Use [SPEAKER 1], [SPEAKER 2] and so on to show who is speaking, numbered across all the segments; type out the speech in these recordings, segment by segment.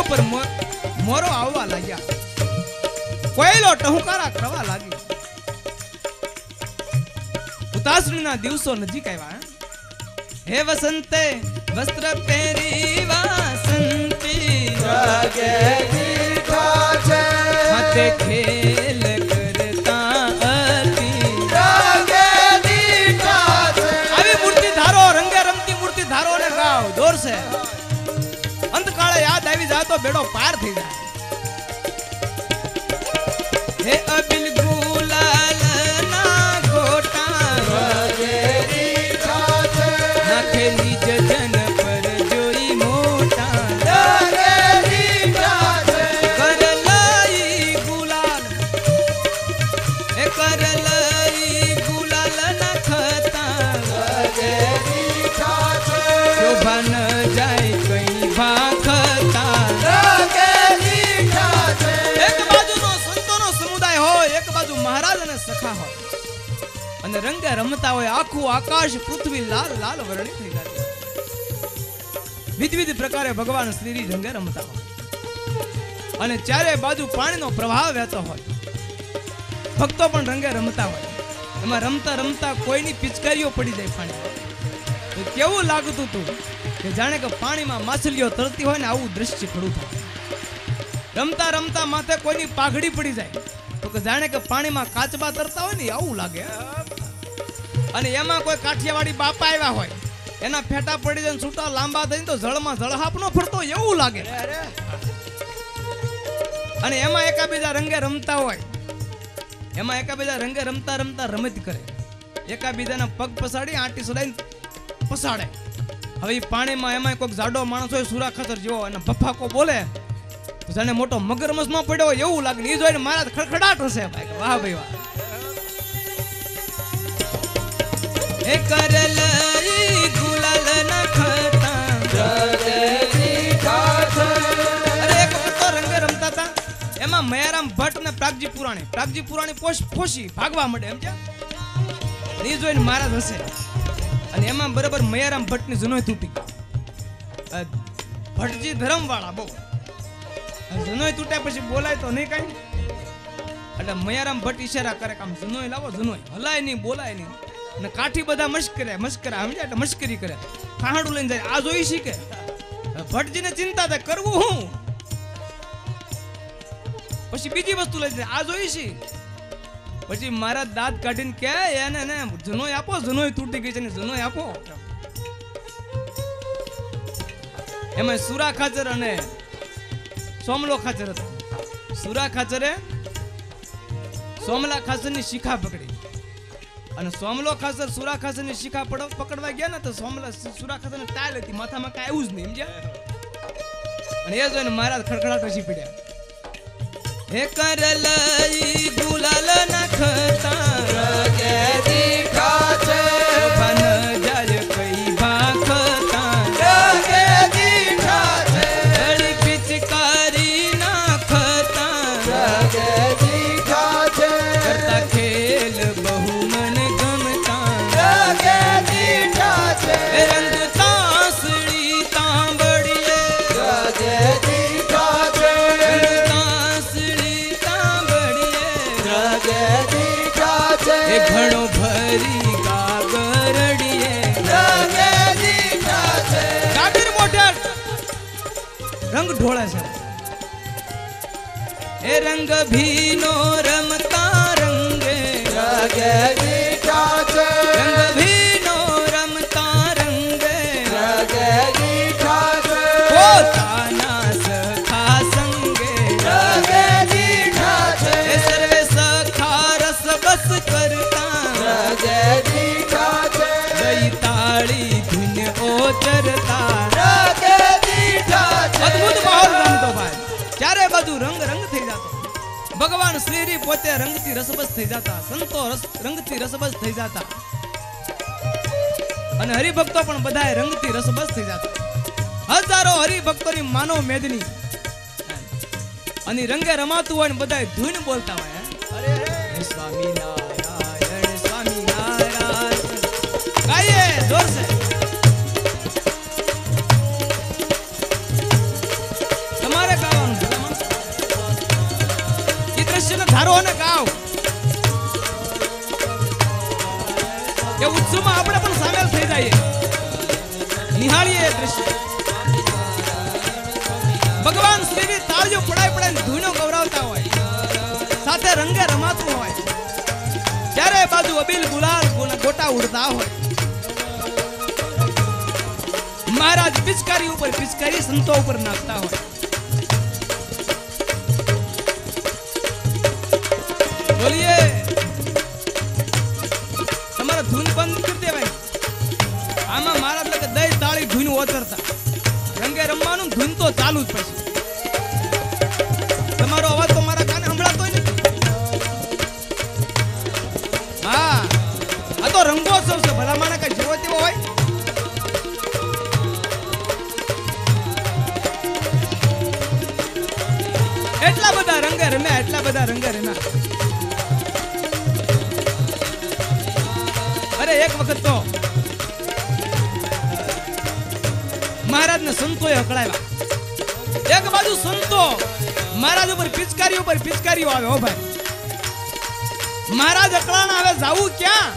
[SPEAKER 1] पर मोरो आववा लाग्या, कोयलो टहुकारा करवा लागी। उतासणीना दिवसो नजीक આવ્યા। हे वसंते वस्त्र પહેરી વાસંતી
[SPEAKER 2] જાગે દીઠા છે
[SPEAKER 1] હાથે ખેલ કરતા હતી
[SPEAKER 2] જાગે દીઠા છે।
[SPEAKER 1] આવી મૂર્તિ ધારો રંગે રમતી મૂર્તિ ધારો ને ગાવ દોર છે અંતકાળે યાદ આવી જાય તો બેડો પાર થઈ જાય। हे अबिल गुलाल ना गोटा
[SPEAKER 2] જાગે દીઠા છે
[SPEAKER 1] नाखे निज जन पर जोई मोटा
[SPEAKER 2] જાગે દીઠા છે।
[SPEAKER 1] कर लाई गुलाल नखता
[SPEAKER 2] જાગે દીઠા છે
[SPEAKER 1] शोभा न जाए कई भाखता।
[SPEAKER 2] જાગે દીઠા છે।
[SPEAKER 1] एक बाजूनो संतोनो समुदाय होय, एक बाजू महाराज અને સખા હોય અને રંગે રમતા હોય। આખું આકાશ પૃથ્વી લાલ લાલ વર્ણિત થઈ જાય। વિવિધ પ્રકારે ભગવાન શ્રી રંગે રમતા હોય અને ચારે બાજુ પાણીનો પ્રવાહ વહેતો હોય। ભક્તો પણ રંગે રમતા હોય। એમાં રમતા રમતા કોઈની પિચકારીઓ પડી જાય પાણી તો કેવું લાગતું હતું કે જાણે કે પાણીમાં માછલીઓ તરતી હોય ને આવું દ્રશ્ય ખડું થાય। રમતા રમતા માથે કોઈની પાઘડી પડી જાય તો કે જાણે કે પાણીમાં કાચબા તરતા હોય ને આવું લાગે। અને એમાં કોઈ કાઠિયાવાડી બાપા આવ્યા હોય એના ફેટા પડી જાય છૂટા લાંબા થઈને તો જળમાં જળહાપનો ફરતો એવું લાગે। અને એમાં એકાબીજા રંગે રમતા હોય, એમાં એકાબીજા રંગે રમતા રમતા રમત કરે, એકાબીજાના પગ પસાડી આંટી સડાઈને પસાડે। હવે એ પાણીમાં એમાં કોઈક જાડો માણસ હોય સુરા ખાતર જેવો અને બફાકો બોલે તો જાણે મોટો મગરમચ્છમાં પડ્યો હોય એવું લાગે। એ જોઈને મારા ખડખડાટ હશે ભાઈ, વાહ ભાઈ વાહ। એ કરલઈ ગુલાલ નખતા
[SPEAKER 2] જાગે દીઠા છે
[SPEAKER 1] અરે એક વખત તો રંગે રમતા હતા એમાં મયારામ ભટ્ટ ને પ્રાગજી પુરાણી ફોસી ભાગવા માંડે એમ છે। એ જોઈને મહારાજ હશે અને એમાં બરાબર મયારામ ભટ્ટ ની જનોય તૂટી ગઈ। ભટ્ટજી ધર્મવાળા બહુ, જનોય તૂટ્યા પછી બોલાય તો નહીં કઈ એટલે મયારામ ભટ્ટ ઈશારા કરે કે આમ જનોય લાવો, જનોય હલાય નહીં બોલાય નહીં અને કાઠી બધા મશ્કરા સમજ્યા એટલે મશ્કરી કરે, ખાહાડું લઈને જાય આ જોઈ શીખે। ભટ્ટજીને ચિંતા થાય કરવું હું, પછી બીજી વસ્તુ લઈ જાય આ જોઈ છી, પછી મારા દાંત કાઢીને કે એને ને જનોય આપો, જનોય તૂટી ગઈ છે ને જનોય આપો। એમાં સુરા ખાચર અને સોમલો ખાચર હતા। સુરા ખાચરે સોમલા ખાચરની શિખા પકડી અને સોમલો ખાચર સુરા ખાચરની શિખા પકડવા ગયા ને તો સુરા ખાચરને ટાલ હતી, માથામાં કાંઈ આવ્યું જ નહીં સમજ્યા। અને એ જોઈને મહારાજ ખડખડાટ હસી પડ્યા। હે કરલઈ ગુલાલ નખતા
[SPEAKER 2] જાગે દીઠા છે
[SPEAKER 1] શોભા ન જાય કઈ ભાખતા
[SPEAKER 2] જાગે દીઠા છે
[SPEAKER 1] ઘડી પિચકારી નાખતા
[SPEAKER 2] જાગે દીઠા છે
[SPEAKER 1] કરતા ખેલ બહુ મન ગમતા
[SPEAKER 2] જાગે દીઠા છે
[SPEAKER 1] રંગ તાસડી તાંબડીએ
[SPEAKER 2] જાગે દીઠા છે
[SPEAKER 1] તાસડી તાંબડીએ
[SPEAKER 2] જાગે દીઠા છે
[SPEAKER 1] એ ઘણો ભરી ગાગરડીએ
[SPEAKER 2] જાગે દીઠા છે
[SPEAKER 1] ગાગર મોઢા રંગ ઢોળે છે। એ રંગ ભીનો રમતા રંગે
[SPEAKER 2] જાગે દીઠા છે
[SPEAKER 1] રંગ ભીનો રમતા રંગે
[SPEAKER 2] જાગે દીઠા છે
[SPEAKER 1] પોતાના સખા સંગે
[SPEAKER 2] જાગે દીઠા છે
[SPEAKER 1] એ સર્વે સખા રસ બસ કરતા
[SPEAKER 2] જાગે દીઠા છે
[SPEAKER 1] ગઈ તાળી ધૂન ઓચરતા
[SPEAKER 2] જાગે દીઠા છે
[SPEAKER 1] અદ્ભુત માહોલ રમતો ભાઈ। ચારે બાજુ રંગ રંગ થઈ જતો। ભગવાન શ્રી પોતે રંગથી રસબસ થઈ જતા, સંતો રંગથી રસબસ થઈ જતા અને હરિભક્તો પણ બધાએ રંગથી રસબસ થઈ જતા। હજારો હરિભક્તોની માનવ મેદની અને રંગે રમાતું હોય ને બધાએ ધૂન બોલતા હોય।
[SPEAKER 2] અરે રે
[SPEAKER 1] સ્વામી નારાયણ સ્વામી નારાયણ ગાઈએ જોર से। તમારે એ દૃશ્ય ભગવાન શ્રીની તાળીઓ પડાઈ પડાઈને ધૂનો ગૌરાવતા હોય, સાથે રંગે રમાતું હોય, ચારે બાજુ અબીલ ગુલાલ ગોટા ઉડતા હોય. મહારાજ પિચકારી ઉપર પિચકારી સંતો ઉપર નાખતા હોય. બોલીએ તમારા ધૂન બંધ કરી દેવાય. આમાં મહારાજ લગે દઈ તાળી ધૂન ઓતરતા, રંગે રમવાનું ધૂન તો ચાલુ જ પછી. તમારો અવાજ તો મારા કાને સંભળાતો જ નથી. હા, આ તો રંગોત્સવ છે. ભલા માને કઈ જેવો તેવો હોય. એટલા બધા રંગે રમ્યા, એટલા બધા રંગે રમ્યા. અરે એક વખત તો મહારાજને સંતોએ હકળાવ્યા. એક બાજુ સંતો મહારાજ ઉપર પિચકારીઓ આવે. હો ભાઈ, મહારાજ અકળાણા આવે, જાવું ક્યાં?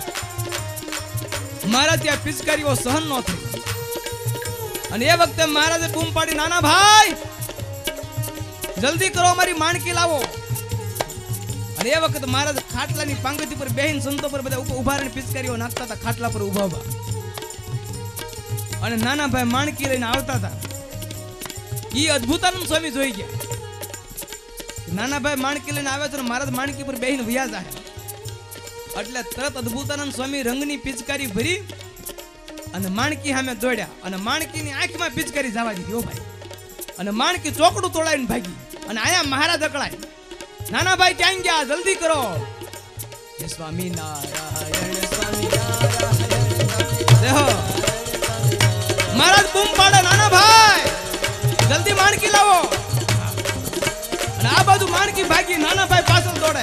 [SPEAKER 1] મહારાજ ત્યાં પિચકારીઓ સહન ન થઈ. અને એ વખતે મહારાજે બૂમ પાડી, નાના ભાઈ જલ્દી કરો, અમારી માણકી લાવો. અને એ વખત મહારાજ ખાટલાની પાંગતી પર બેહીને સંતો પર બધા ઉભા રહીને પિચકારીઓ નાખતા હતા. ખાટલા પર ઉભા ઉભા. અને નાના ભાઈ માણકી લઈને આવતા હતા. ઈ અદ્ભુતાનંદ સ્વામી જોઈ ગયા. નાના ભાઈ માણકી લઈને આવે છે ને મહારાજ માણકી પર બેહીને વયા જાય. એટલે તરત અદ્ભુતાનંદ સ્વામી રંગની પિચકારી ભરી અને માણકી સામે દોડ્યા. અને માણકીની આંખમાં પિચકારી જવા દીધી. ઓ ભાઈ, અને માણકી ચોકડું તોડાવીને ભાગી. અને આયા મહારાજ અકળાય. નાના ભાઈ ક્યાં ગયા? જલ્દી કરો. સ્વામી નારાયણ, સ્વામી નારાયણ. દેહો મહારાજ બૂમ પાડે, નાના ભાઈ જલ્દી માણકી લાવો. અને આ બાજુ માણકી ભાગી, નાના ભાઈ પાછળ દોડે.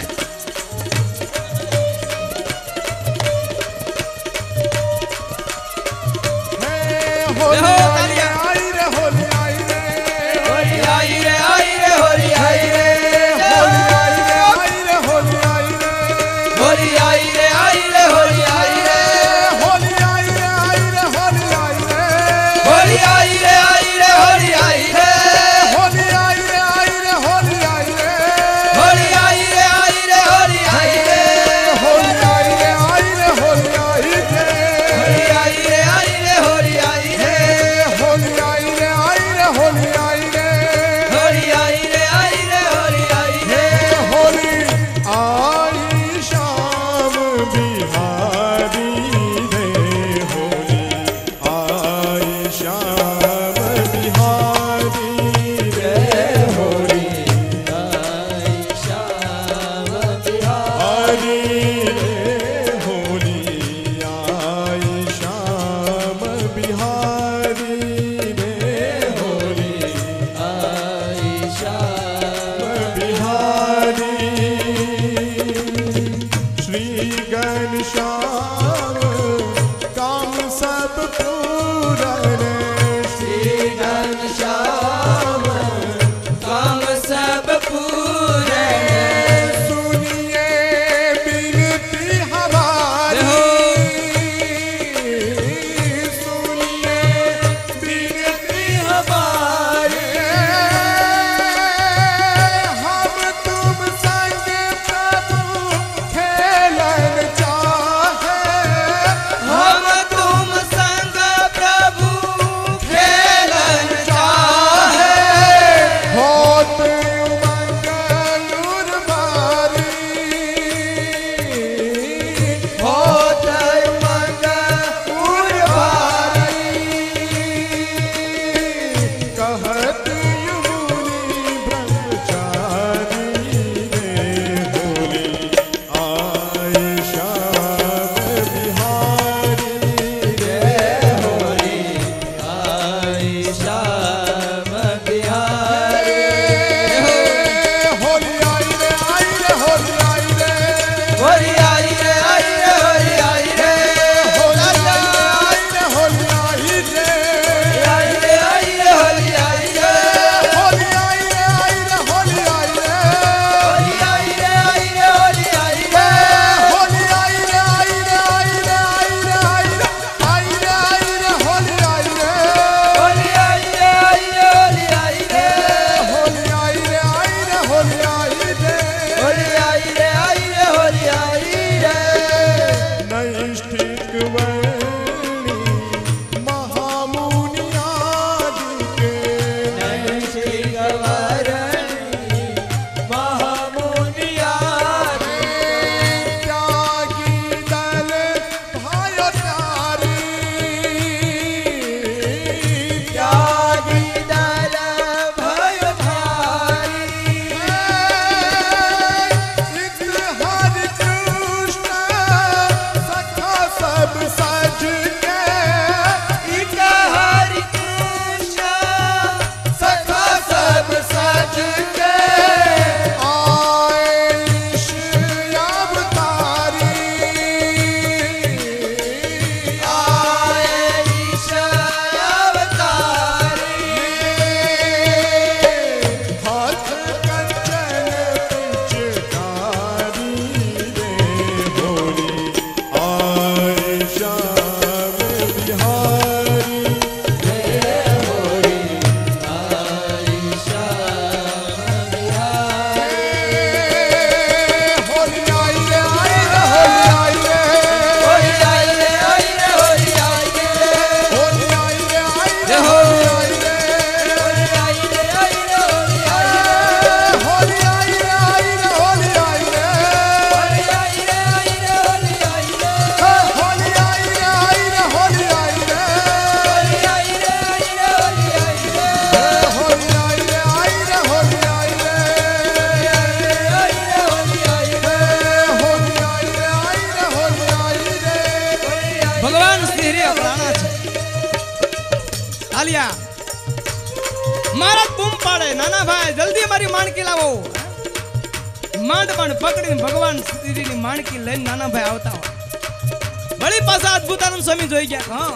[SPEAKER 1] तालिया महाराज बूम पाड़े नाना भाई जल्दी हमारी माणकी लावो માંડ માંડ પકડીને ભગવાન શ્રીની માણકી લઈને નાના ભાઈ આવતા હોય વળી પાછા અદ્ભુતાનંદ સ્વામી જોઈ ગયા હા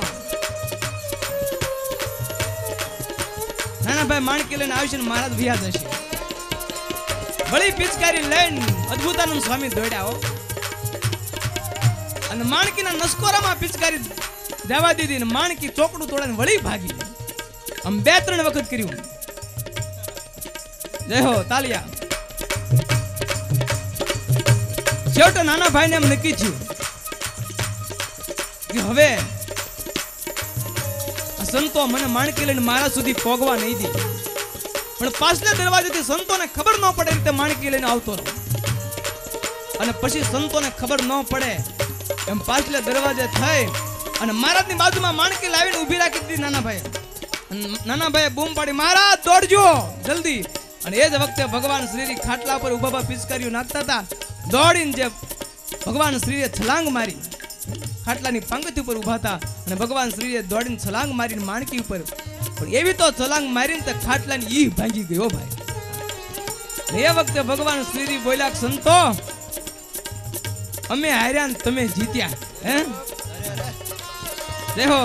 [SPEAKER 1] નાના ભાઈ માણકી લઈને આવશે ને મહારાજ વિયા જશે વળી પિચકારી લઈને અદ્ભુતાનંદ સ્વામી દોડ્યા હો અને માણકીના નસકોરામાં પિચકારી દેવા દીધી ને માણકી ચોકડું તોડીને વળી ભાગી આમ 2-3 વખત કર્યું જય હો તાલિયા છેવટે નાના ભાઈને એમ નક્કી થયું કે હવે આ સંતો મને માણકી લઈને મારા સુધી પોગવા નહીં દે પણ પાછલા દરવાજેથી સંતોને ખબર ન પડે રીતે માણકી લઈને આવતો રહો અને પછી સંતોને ખબર ન પડે એમ પાછલા દરવાજે થઈ અને મહારાજની બાજુમાં માણકી લાવીને ઊભી રાખી દીધી નાના ભાઈએ બૂમ પાડી મહારાજ દોડજો જલ્દી અને એ જ વખતે ભગવાન શ્રી ખાટલા પર ઊભા પિચકારીઓ નાખતા હતા દોડીને જે ભગવાન શ્રીએ છલાંગ મારી ખાટલાની પંક્તિ ઉપર ઊભા હતા અને ભગવાન શ્રીએ દોડીને છલાંગ મારીને માણકી ઉપર પણ એવી તો છલાંગ મારીને તો ખાટલાની ઈ ભાંગી ગયો ભાઈ એ વખતે ભગવાન શ્રી બોલ્યા સંતો અમે હાર્યા ને તમે જીત્યા હે દેખો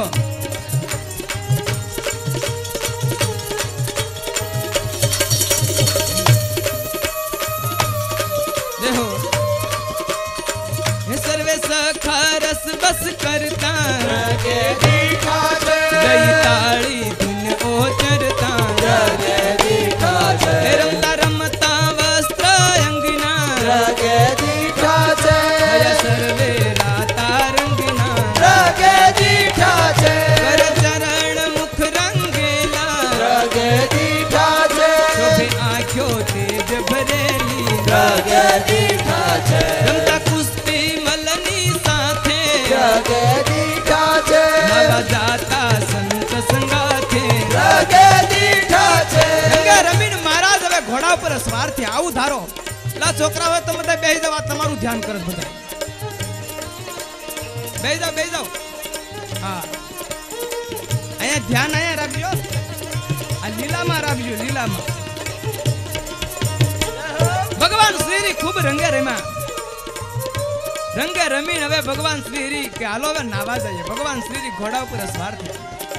[SPEAKER 1] रस बस करता
[SPEAKER 2] जगे दीठा छे
[SPEAKER 1] गई ताड़ी दिन ओ चरता
[SPEAKER 2] जगे दीठा छे
[SPEAKER 1] रमता रमता वस्त्र अंगना
[SPEAKER 2] जगे दीठा छे
[SPEAKER 1] सर्वे राता रंगना
[SPEAKER 2] जगे दीठा छे
[SPEAKER 1] कर चरण मुख रंगेला
[SPEAKER 2] जगे दीठा छे
[SPEAKER 1] शोभे आँखों तेज भरेली
[SPEAKER 2] जगे दीठा छे
[SPEAKER 1] रमता कुश्ती मलनी साथे
[SPEAKER 2] जगे दीठा छे
[SPEAKER 1] नवा जाता संत संगाथे
[SPEAKER 2] जगे दीठा छे
[SPEAKER 1] रंगा रमीन महाराज હવે ઘોડા પર સવાર થી આવું ધારો લા છોકરા હોય તો બધા બેહી જાવ તમારું ધ્યાન કરે બધા બેહી જાવ હા અહીંયા ધ્યાન અહીંયા રાખજો આ લીલામાં રાખજો લીલામાં ભગવાન શ્રી ખૂબ રંગે રમ્યા રંગે રમીન હવે ભગવાન શ્રી કે હાલો હવે નાવા જઈએ ભગવાન શ્રી ઘોડા ઉપર સવાર થયા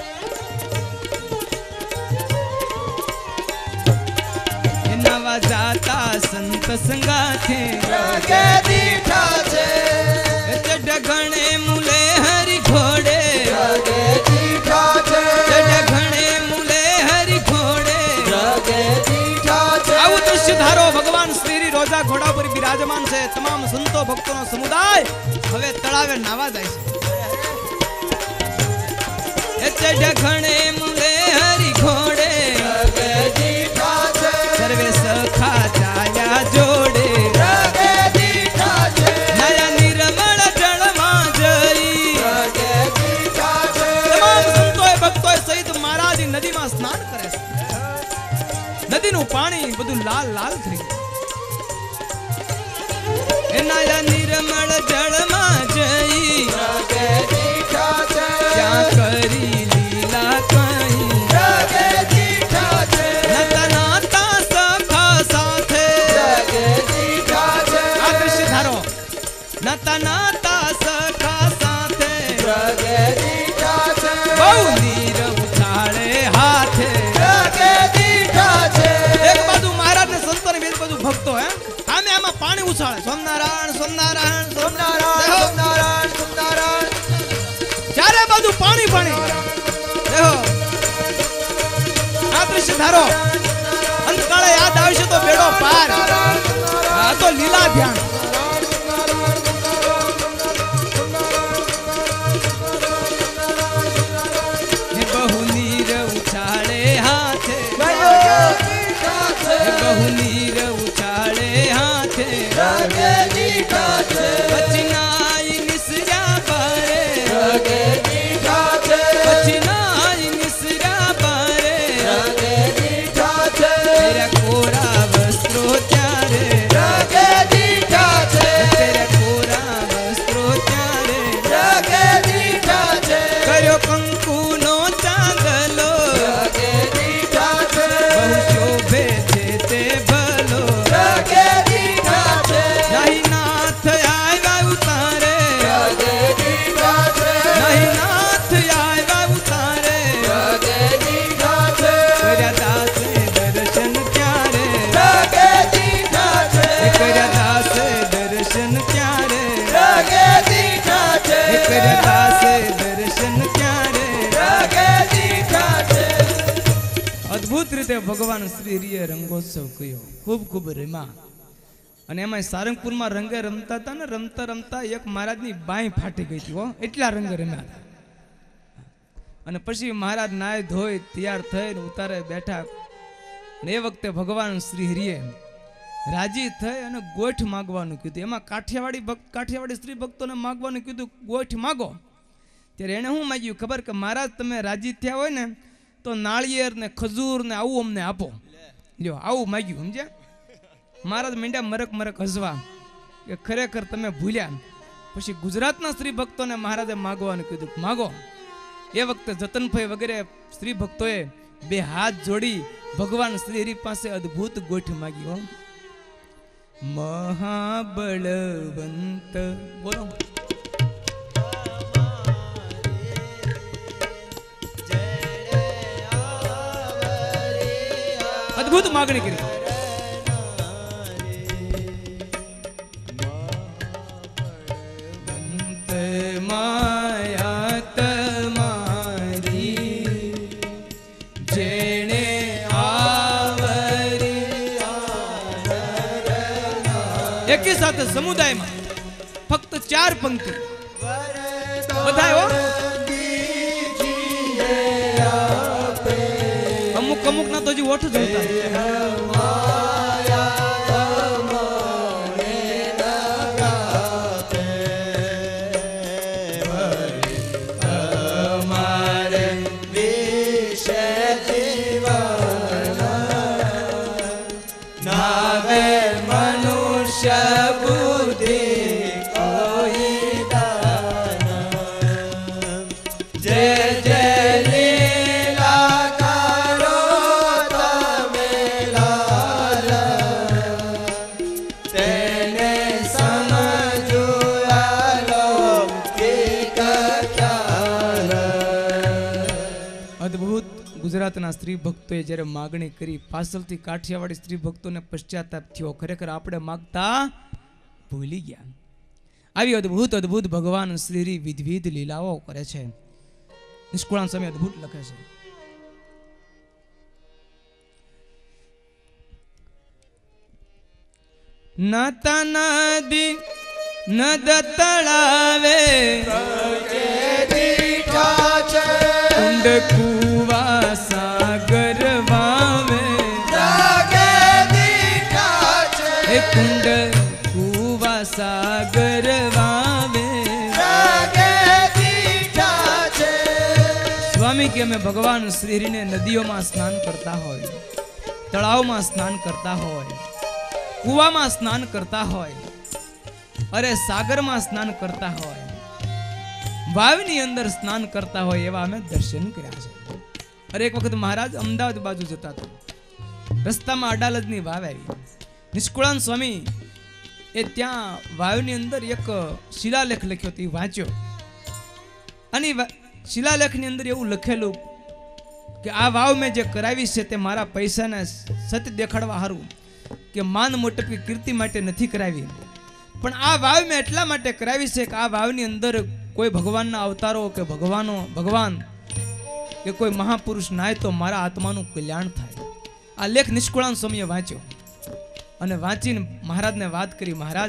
[SPEAKER 1] नवा जाता संत संगाथे
[SPEAKER 2] जगे दीठा छे
[SPEAKER 1] डगणे मुले हरि घोड़े
[SPEAKER 2] जगे दीठा छे
[SPEAKER 1] डगणे मुले हरि घोड़े
[SPEAKER 2] जगे दीठा छे
[SPEAKER 1] आउ दृश्य धारो भगवान श्री रोजा घोड़ा पर विराजमान छे तमाम संतो भक्तों समुदाय हवे तळावे नावा जाय छे डगणे मुले हरि घोड़े
[SPEAKER 2] जगे दीठा छे
[SPEAKER 1] सर्वे सखा जाया जोड़े
[SPEAKER 2] जगे दीठा छे
[SPEAKER 1] नया निर्मल जल में जई
[SPEAKER 2] जगे दीठा छे
[SPEAKER 1] तमाम संतों भक्तों सहित महाराज नदी में स्नान करे नदी नु पानी बधु लाल लाल थई ए नया निर्मल जल में जई
[SPEAKER 2] जगे दीठा छे
[SPEAKER 1] क्या करी लीला कई
[SPEAKER 2] जगे दीठा छे
[SPEAKER 1] नता नाता सखा साथे
[SPEAKER 2] जगे दीठा छे
[SPEAKER 1] आ दृश्य धारो नता नाता सखा साथे
[SPEAKER 2] जगे दीठा छे
[SPEAKER 1] बहु नीर उछाड़े हाथे
[SPEAKER 2] जगे दीठा छे
[SPEAKER 1] एक बाजू महाराज ने संतो ने बीज बाजू भक्तो है आमे आमा पानी उछाड़े सोमनारायण सोमनारायण
[SPEAKER 2] सोमनारायण सोमनारायण सोमनारायण
[SPEAKER 1] चारे बाजू पानी पानी देखो आ दृश्य धारो अंतकाळे याद आवशे तो बेड़ो पार आ तो लीला ध्यान बहु नीर उछाड़े हाथे
[SPEAKER 2] जगे दीठा छे
[SPEAKER 1] बहु नीर उछाड़े हाथे
[SPEAKER 2] जगे दीठा छे
[SPEAKER 1] बचनाई निसरा पारे
[SPEAKER 2] जगे दीठा छे
[SPEAKER 1] बचनाई निसरा पारे
[SPEAKER 2] जगे दीठा छे
[SPEAKER 1] तेरा कोरा वस्त्रो त्यारे
[SPEAKER 2] जगे दीठा
[SPEAKER 1] અદ્ભુત રીતે ભગવાન શ્રી હરિએ રંગોત્સવ કર્યો, ખૂબ ખૂબ રમ્યા. અને એમાં સારંગપુરમાં રંગે રમતા હતા ને, રમતા રમતા એક મહારાજની બાંય ફાટી ગઈ હતી, એટલા રંગ રમ્યા હતા. અને પછી મહારાજ નાય ધોઈ તૈયાર થઈને ઉતારે બેઠા. અને એ વખતે ભગવાન શ્રી હરિએ રાજી થઈ અને ગોઠ માગવાનું કીધું. એમાં કાઠિયાવાડી સ્ત્રી ભક્તોને માગવાનું કીધું, ગોઠ માગો. ત્યારે એને શું માગ્યું ખબર, કે મહારાજ તમે રાજી થયા હોય ને તો નાળિયેર ને ખજૂર ને આવું અમને આપો. લ્યો આવું માગ્યું, સમજ્યા? મહારાજ મીંડ્યા મરક મરક હસવા કે ખરેખર તમે ભૂલ્યા. પછી ગુજરાતના સ્ત્રી ભક્તોને મહારાજે માગવાનું કીધું, માગો. એ વખતે જતનભાઈ વગેરે સ્ત્રી ભક્તોએ બે હાથ જોડી ભગવાન શ્રી હરિ પાસે અદ્ભુત ગોઠ માગી. હો મહાબળવંત, બોલો. અદ્ભુત માગણી કરી. માયા તમારી જેણે એકી સાથે સમુદાયમાં ફક્ત 4 પંક્તિ બધાય. અમુક અમુક ના તો હજી ઓઠ જોતા. ગુજરાતના સ્ત્રી ભક્તોએ જ્યારે માગણી કરી, પાછળથી કાઠિયાવાડી સ્ત્રી ભક્તોને પશ્ચાતાપ થયો, ખરેખર આપણે માગતા ભૂલી ગયા. આવી અદ્ભુત અદ્ભુત ભગવાન શ્રી વિવિધ લીલાઓ કરે છે. નિષ્કુળાન સ્વામી અદ્ભુત લખે છે, નાતા નદી નદ તળાવે કુંડ કુવા સાગર વાવે, કુંડ કુવા સાગર વાવે. સ્વામી કે અમે ભગવાન શ્રી હરિને નદીઓમાં સ્નાન કરતા હોય, તળાવમાં સ્નાન કરતા હોય, કુવામાં સ્નાન કરતા હોય, અરે સાગરમાં સ્નાન કરતા હોય, વાવની અંદર સ્નાન કરતા હોય એવા અમે દર્શન કર્યા છે. અરે એક વખત મહારાજ અમદાવાદ બાજુ જતા હતા, રસ્તામાં અડાલજની વાવ આવી. નિષ્કુળાન સ્વામી એ ત્યાં વાવની અંદર એક શિલાલેખ લખ્યો હતો, વાંચ્યો. અને શિલાલેખની અંદર એવું લખેલું કે આ વાવ મેં જે કરાવી છે તે મારા પૈસાને સત્ય દેખાડવા હારું, કે માન મોટપ કે કીર્તિ માટે નથી કરાવી, પણ આ વાવ મેં એટલા માટે કરાવી છે કે આ વાવની અંદર કોઈ ભગવાનના અવતારો કે ભગવાન કે કોઈ મહાપુરુષ નાય તો મારા આત્માનું કલ્યાણ થાય. આ લેખ નિષ્કુળાન સ્વામીએ વાંચ્યો અને વાંચીને મહારાજને વાત કરી, મહારાજ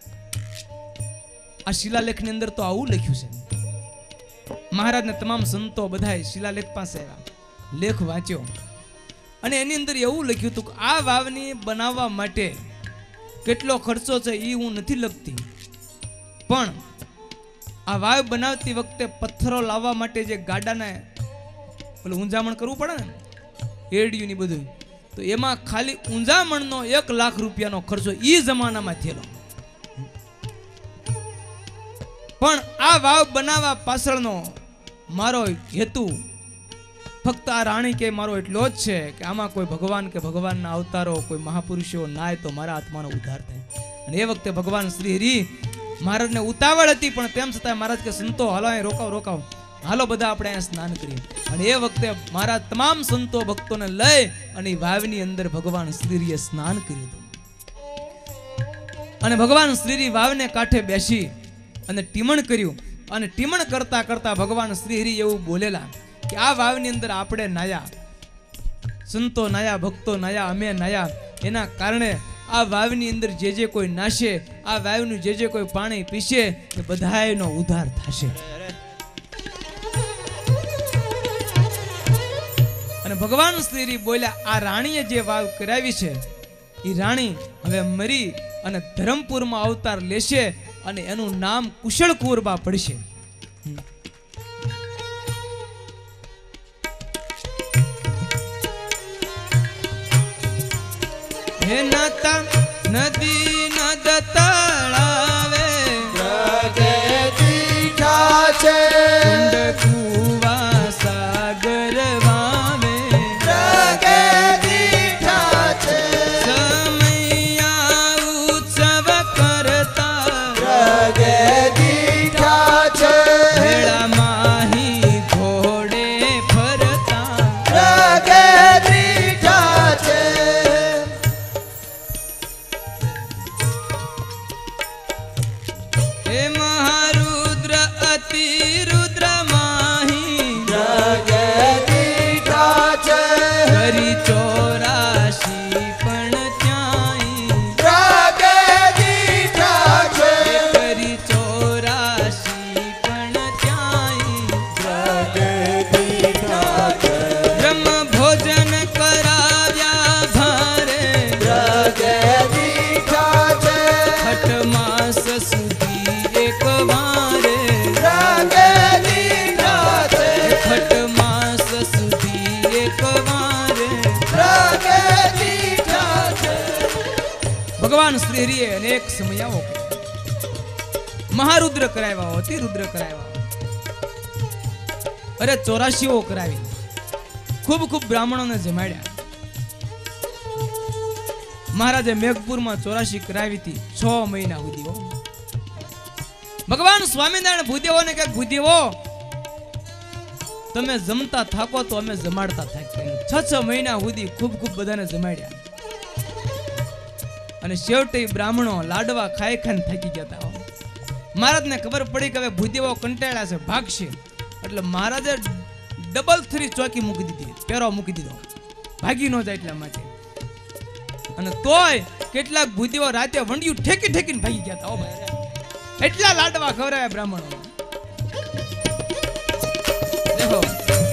[SPEAKER 1] આ શિલાલેખની અંદર તો આવું લખ્યું છે. મહારાજને તમામ સંતો બધાય શિલાલેખ પાસે આવ્યા, લેખ વાંચ્યો અને એની અંદર એવું લખ્યું હતું કે આ વાવની બનાવવા માટે કેટલો ખર્ચો છે એ હું નથી લખતી, પણ આ વાવ બનાવતી વખતે પથ્થરો લાવવા માટે જે ગાડાને પેલું ઊંઝામણ કરવું પડે ને, એડિયું ની બધું, તો એમાં ખાલી ઊંઝામણનો 1 લાખ રૂપિયાનો ખર્ચો એ જમાનામાં થયેલો. પણ આ વાવ બનાવવા પાછળનો મારો હેતુ ફક્ત આ રાણી કે મારો એટલો જ છે કે આમાં કોઈ ભગવાન કે ભગવાનના અવતારો કોઈ મહાપુરુષો નાય તો મારા આત્માનો ઉદ્ધાર થાય. અને એ વખતે ભગવાન શ્રી હરિ મહારાજને ઉતાવળ હતી, પણ તેમ છતાં મહારાજ કે સંતો હાલો અહીં રોકાવ, હાલો બધા આપણે અહીંયા સ્નાન કરીએ. અને એ વખતે મારા તમામ સંતો ભક્તોને લઈ અને વાવની અંદર ભગવાન શ્રી હરિએ સ્નાન કર્યું હતું. અને ભગવાન શ્રી હરિ વાવને કાંઠે બેસી અને ટીમણ કર્યું. અને ટીમણ કરતા કરતા ભગવાન શ્રી હરિ એવું બોલેલા કે આ વાવની અંદર આપણે નાયા, સંતો નાયા, ભક્તો નાયા, અમે નાયા. એના કારણે આ વાવની અંદર જે કોઈ નાશે, આ વાવનું જે કોઈ પાણી પીશે એ બધાયનો ઉદ્ધાર થશે. અને ભગવાન શ્રી બોલ્યા, આ રાણીએ જે વાવ કરાવી છે એ રાણી હવે મરી અને ધરમપુરમાં અવતાર લેશે અને એનું નામ કુશળ કુંવરબા પડશે. હે નાતા નદી નદ તળાવે
[SPEAKER 2] જગે દીઠા છે
[SPEAKER 1] કુંડ કુવા સાગર વાવે
[SPEAKER 2] જગે દીઠા છે
[SPEAKER 1] સમયા ઉત્સવ કરતા
[SPEAKER 2] જગે દીઠા છે
[SPEAKER 1] ભેળા માહી ઘોડે ફરતા
[SPEAKER 2] જગે દીઠા છે
[SPEAKER 1] હે મહારુદ્ર અતિ રુદ્ર માહી
[SPEAKER 2] જગે દીઠા છે
[SPEAKER 1] કરી 84 પણ ત્યાંય
[SPEAKER 2] જગે દીઠા છે
[SPEAKER 1] કરી 84 પણ ત્યાંય
[SPEAKER 2] જગે દીઠા છે
[SPEAKER 1] બ્રહ્મ ભોજન કરાવ્યા ભારે
[SPEAKER 2] જગે દીઠા છે
[SPEAKER 1] છઠ માસ સુધી એક વારે
[SPEAKER 2] જગે દીઠા છે
[SPEAKER 1] છઠ માસ સુધી એક વારે
[SPEAKER 2] જગે દીઠા છે
[SPEAKER 1] ભગવાન શ્રી હરિએ અનેક સમયાઓ મહારુદ્ર કરાવ્યા, અતિ રુદ્ર કરાવ્યા, અરે 84 કરાવી, ખૂબ ખૂબ બ્રાહ્મણોને જમાડ્યા. મહારાજે મેઘપુરમાં 84 કરાવી હતી 6 મહિના સુધી. ભગવાન સ્વામિનારાયણ ભૂદેવોને કે ભૂદેવો તમે જમતા થાકો તો અમે જમાડતા થાકીએ. 6 મહિના સુધી ખૂબ ખૂબ બધાને જમાડ્યા અને છેવટે બ્રાહ્મણો લાડવા ખાઈ ખાઈને થાકી ગયા હતા. મહારાજને ખબર પડી કે હવે ભૂદેવો કંટાળ્યા છે, ભાગશે, એટલે મહારાજે ડબલ 3 ચોકી મૂકી દીધી, પેરો મૂકી દીધો, ભાગી ન જાય એટલા માટે. અને તોય કેટલાક ભૂદેવો રાતે વંડિયું ઠેકી ઠેકીને ભાગી ગયા હતા. ઓ ભાઈ, એટલા લાડવા ખવડાવ્યા બ્રાહ્મણો. દેખો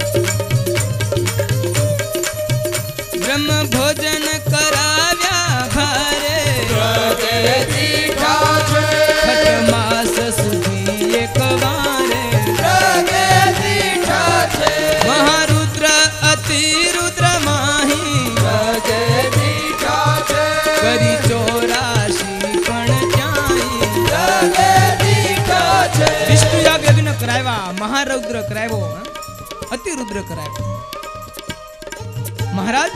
[SPEAKER 1] બ્રહ્મ ભોજન કરાવ્યા ભારે
[SPEAKER 2] જગે દીઠા છે
[SPEAKER 1] છઠ માસ સુધી એક વારે
[SPEAKER 2] જગે દીઠા છે
[SPEAKER 1] મહારુદ્ર અતિ રુદ્ર માહી
[SPEAKER 2] જગે દીઠા છે
[SPEAKER 1] કરી 84 પણ ત્યાંય
[SPEAKER 2] જગે દીઠા છે
[SPEAKER 1] વિષ્ણુ યાગ યજ્ઞ કરાવ્યા, મહારુદ્ર કરાવ્યો, અતિ રુદ્ર કરાવ્યો. મહારાજ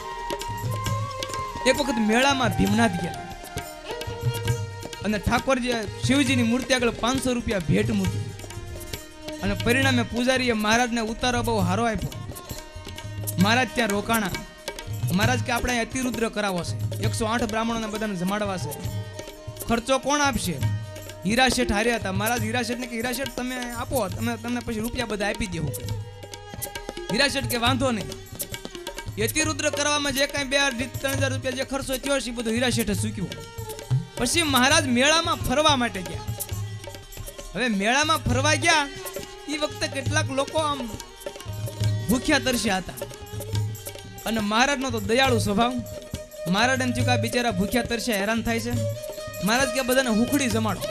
[SPEAKER 1] એક વખત મેળામાં ભીમનાથ ગયા અને ઠાકોરજી શિવજીની મૂર્તિ આગળ 500 રૂપિયા ભેટ મૂકી અને પરિણામે પૂજારીએ મહારાજને ઉતારો બહુ હારો આપ્યો. મહારાજ ત્યાં રોકાણા. મહારાજ કે આપણે અહીં અતિરુદ્ર કરાવો છે, 108 બ્રાહ્મણોને બધાને જમાડવા છે, ખર્ચો કોણ આપશે? હીરા શેઠ હાર્યા હતા. મહારાજ હીરા શેઠને કે હીરા શેઠ તમે આપો, તમને પછી રૂપિયા બધા આપી દેવું. હીરા શેઠ કે વાંધો નહીં. અતિરુદ્ર કરવામાં જે કાંઈ 2,000-3,000 રૂપિયા જે ખર્ચો થયો છે એ બધું હીરા શેઠે ચૂક્યો. પછી મહારાજ મેળામાં ફરવા માટે ગયા. હવે મેળામાં ફરવા ગયા એ વખતે કેટલાક લોકો આમ ભૂખ્યા તરસ્યા હતા અને મહારાજનો તો દયાળુ સ્વભાવ. મહારાજ એમ થયું કે આ બિચારા ભૂખ્યા તરસ્યા હેરાન થાય છે. મહારાજ કે બધાને હુખડી જમાડો,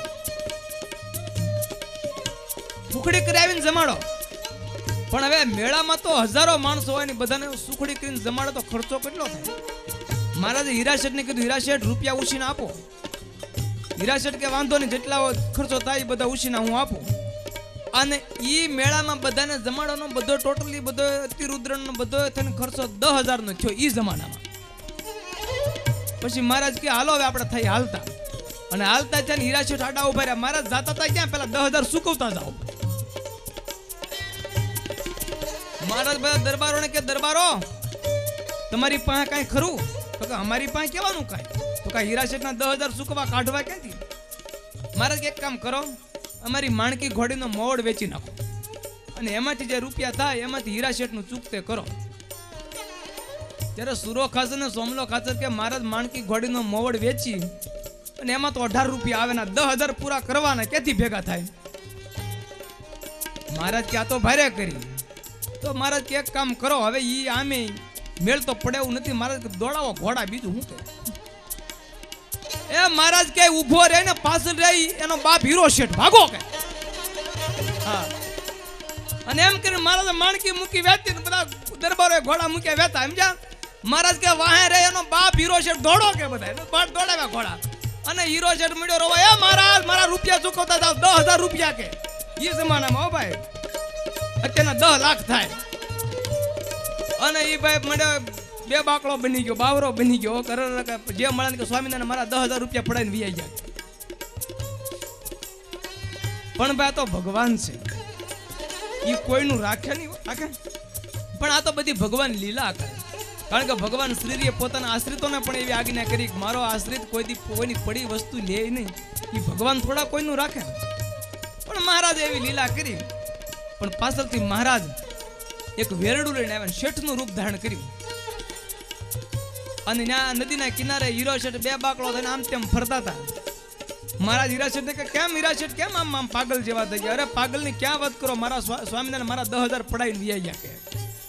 [SPEAKER 1] હુખડી કરી આવીને જમાડો. પણ હવે મેળામાં તો હજારો માણસો હોય ને બધાને સુખડી કરીને જમાડો તો ખર્ચો કેટલો થાય? મહારાજે હીરા શેઠને કીધું, હીરા શેઠ રૂપિયા ઉછીને આપો. હીરા શેઠ કે વાંધો નહીં, જેટલા ખર્ચો થાય બધા ઉછીને હું આપું. અને ઈ મેળામાં બધાને જમાડવાનો બધો ટોટલી બધો અતિરુદ્રનો બધો થઈને ખર્ચો 10,000 નો થયો ઈ જમાનામાં. પછી મહારાજ કે હાલો હવે આપણે થઈ હાલતા. અને હાલતા છે ને હીરા શેઠ આડા ઉભા રહ્યા. મહારાજ જાતા હતા ક્યાં, પેલા 10,000 ચૂકવતા જાઓ. મહારાજ બધા દરબારોને કે દરબારો તમારી પાસે કાંઈ ખરું? તો કે અમારી પાસે કેવાનું કાંઈ? તો કે હીરા શેઠના 10,000 ચૂકવા કાઢવા ક્યાંથી? મહારાજ કે એક કામ કરો, અમારી માણકી ઘોડીનો મોડ વેચી નાખો અને એમાંથી જે રૂપિયા થાય એમાંથી હીરા શેઠનું ચૂકતે કરો. ત્યારે સુરો ખાચર ને સોમલો ખાચર કે મહારાજ માણકી ઘોડીનો મોવડ વેચી અને એમાં તો 18 રૂપિયા આવે ને 10,000 પૂરા કરવાના ક્યાંથી ભેગા થાય? મહારાજ કે આ તો ભારે કરી. તો મહારાજ કે એક કામ કરો, હવે ઈ આમે મેળ તો પડે એવું નથી. મહારાજ દોડાવો ઘોડા, બીજું શું કે? એ મહારાજ કે ઊભો રહે ને પાછળ રહી એનો બાપ હીરો શેઠ ભાગો કે. હા, અને એમ કરીને મહારાજ માણકી મૂકી વેચી ને બધા દરબારોએ ઘોડા મૂક્યા વેતા. સમજ્યા? મહારાજ કે વાહે રે એનો બાપ હીરો શેઠ દોડો કે બધા બાપ દોડાવ્યા ઘોડા. અને હીરો શેઠ મળ્યો રોવા, એ મહારાજ મારા રૂપિયા ચૂકવતા જાવ, 10,000 રૂપિયા કે. એ જમાનામાં હો ભાઈ, અત્યારના 10 લાખ થાય. અને એ ભાઈ મળ્યો, બે બાકડો બની ગયો, બાવરો બની ગયો. જે મળે કે સ્વામિનારાયણ મારા 10,000 રૂપિયા પડાઈને વી ગયા. પણ ભાઈ આ તો ભગવાન છે, એ કોઈનું રાખે નહીં, રાખે. પણ આ તો બધી ભગવાન લીલા કરે. કારણ કે ભગવાન શ્રીએ પોતાના આશ્રિતોને પણ એવી આજ્ઞા કરી કે મારો આશ્રિત કોઈની પડી વસ્તુ લે નહીં. એ ભગવાન થોડા કોઈનું રાખે. પણ મહારાજ એવી લીલા કરી. પણ પાછળથી મહારાજ એક વેરડું લઈને આવ્યા, શેઠનું રૂપ ધારણ કર્યું. અને ત્યાં નદીના કિનારે હીરો શેઠ બે બાકડો થઈને આમ તેમ ફરતા હતા. મહારાજ હીરા શેઠ કે કેમ હીરા શેઠ કેમ આમ પાગલ જેવા થઈ ગયા? અરે પાગલની ક્યાં વાત કરો, મારા સ્વામિનારાયણ મારા 10,000 પડાઈને વ્યાઈ ગયા કે.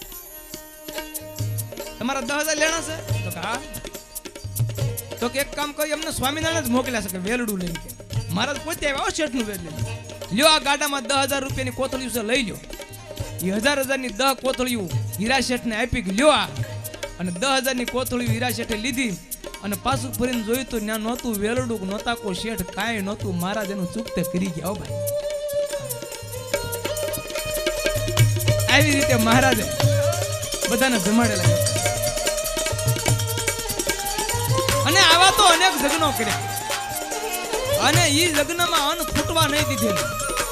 [SPEAKER 1] તમારા 10,000 લેણા છે? તો કે હા. તો કે એક કામ કરી, અમને સ્વામિનારાયણ જ મોકલ્યા છે કે વેલડું લઈને કે. મહારાજ પોતે આવ્યા શેઠનું વેલ લઈને. લ્યો આ ગાડામાં 10,000 રૂપિયાની કોથળીઓ છે, લઈ લ્યો. એ 1,000-1,000ની 10 કોથળીઓ હીરા શેઠને આપી કે લ્યો આ. અને 10,000ની કોથળીઓ હીરા શેઠે લીધી. અને પાછું ફરીને જોયું તો ત્યાં નહોતું વેલડું, નહોતા કોઈ શેઠ, કાંઈ નહોતું. મહારાજ એનું ચૂકતે કરી ગયા. હો ભાઈ, આવી રીતે મહારાજે બધાને જમાડેલા. અને આવા તો અનેક લગ્નો કર્યા. અને ઈ લગ્નમાં અન્ન ફૂટવા નહીં દીધેલું.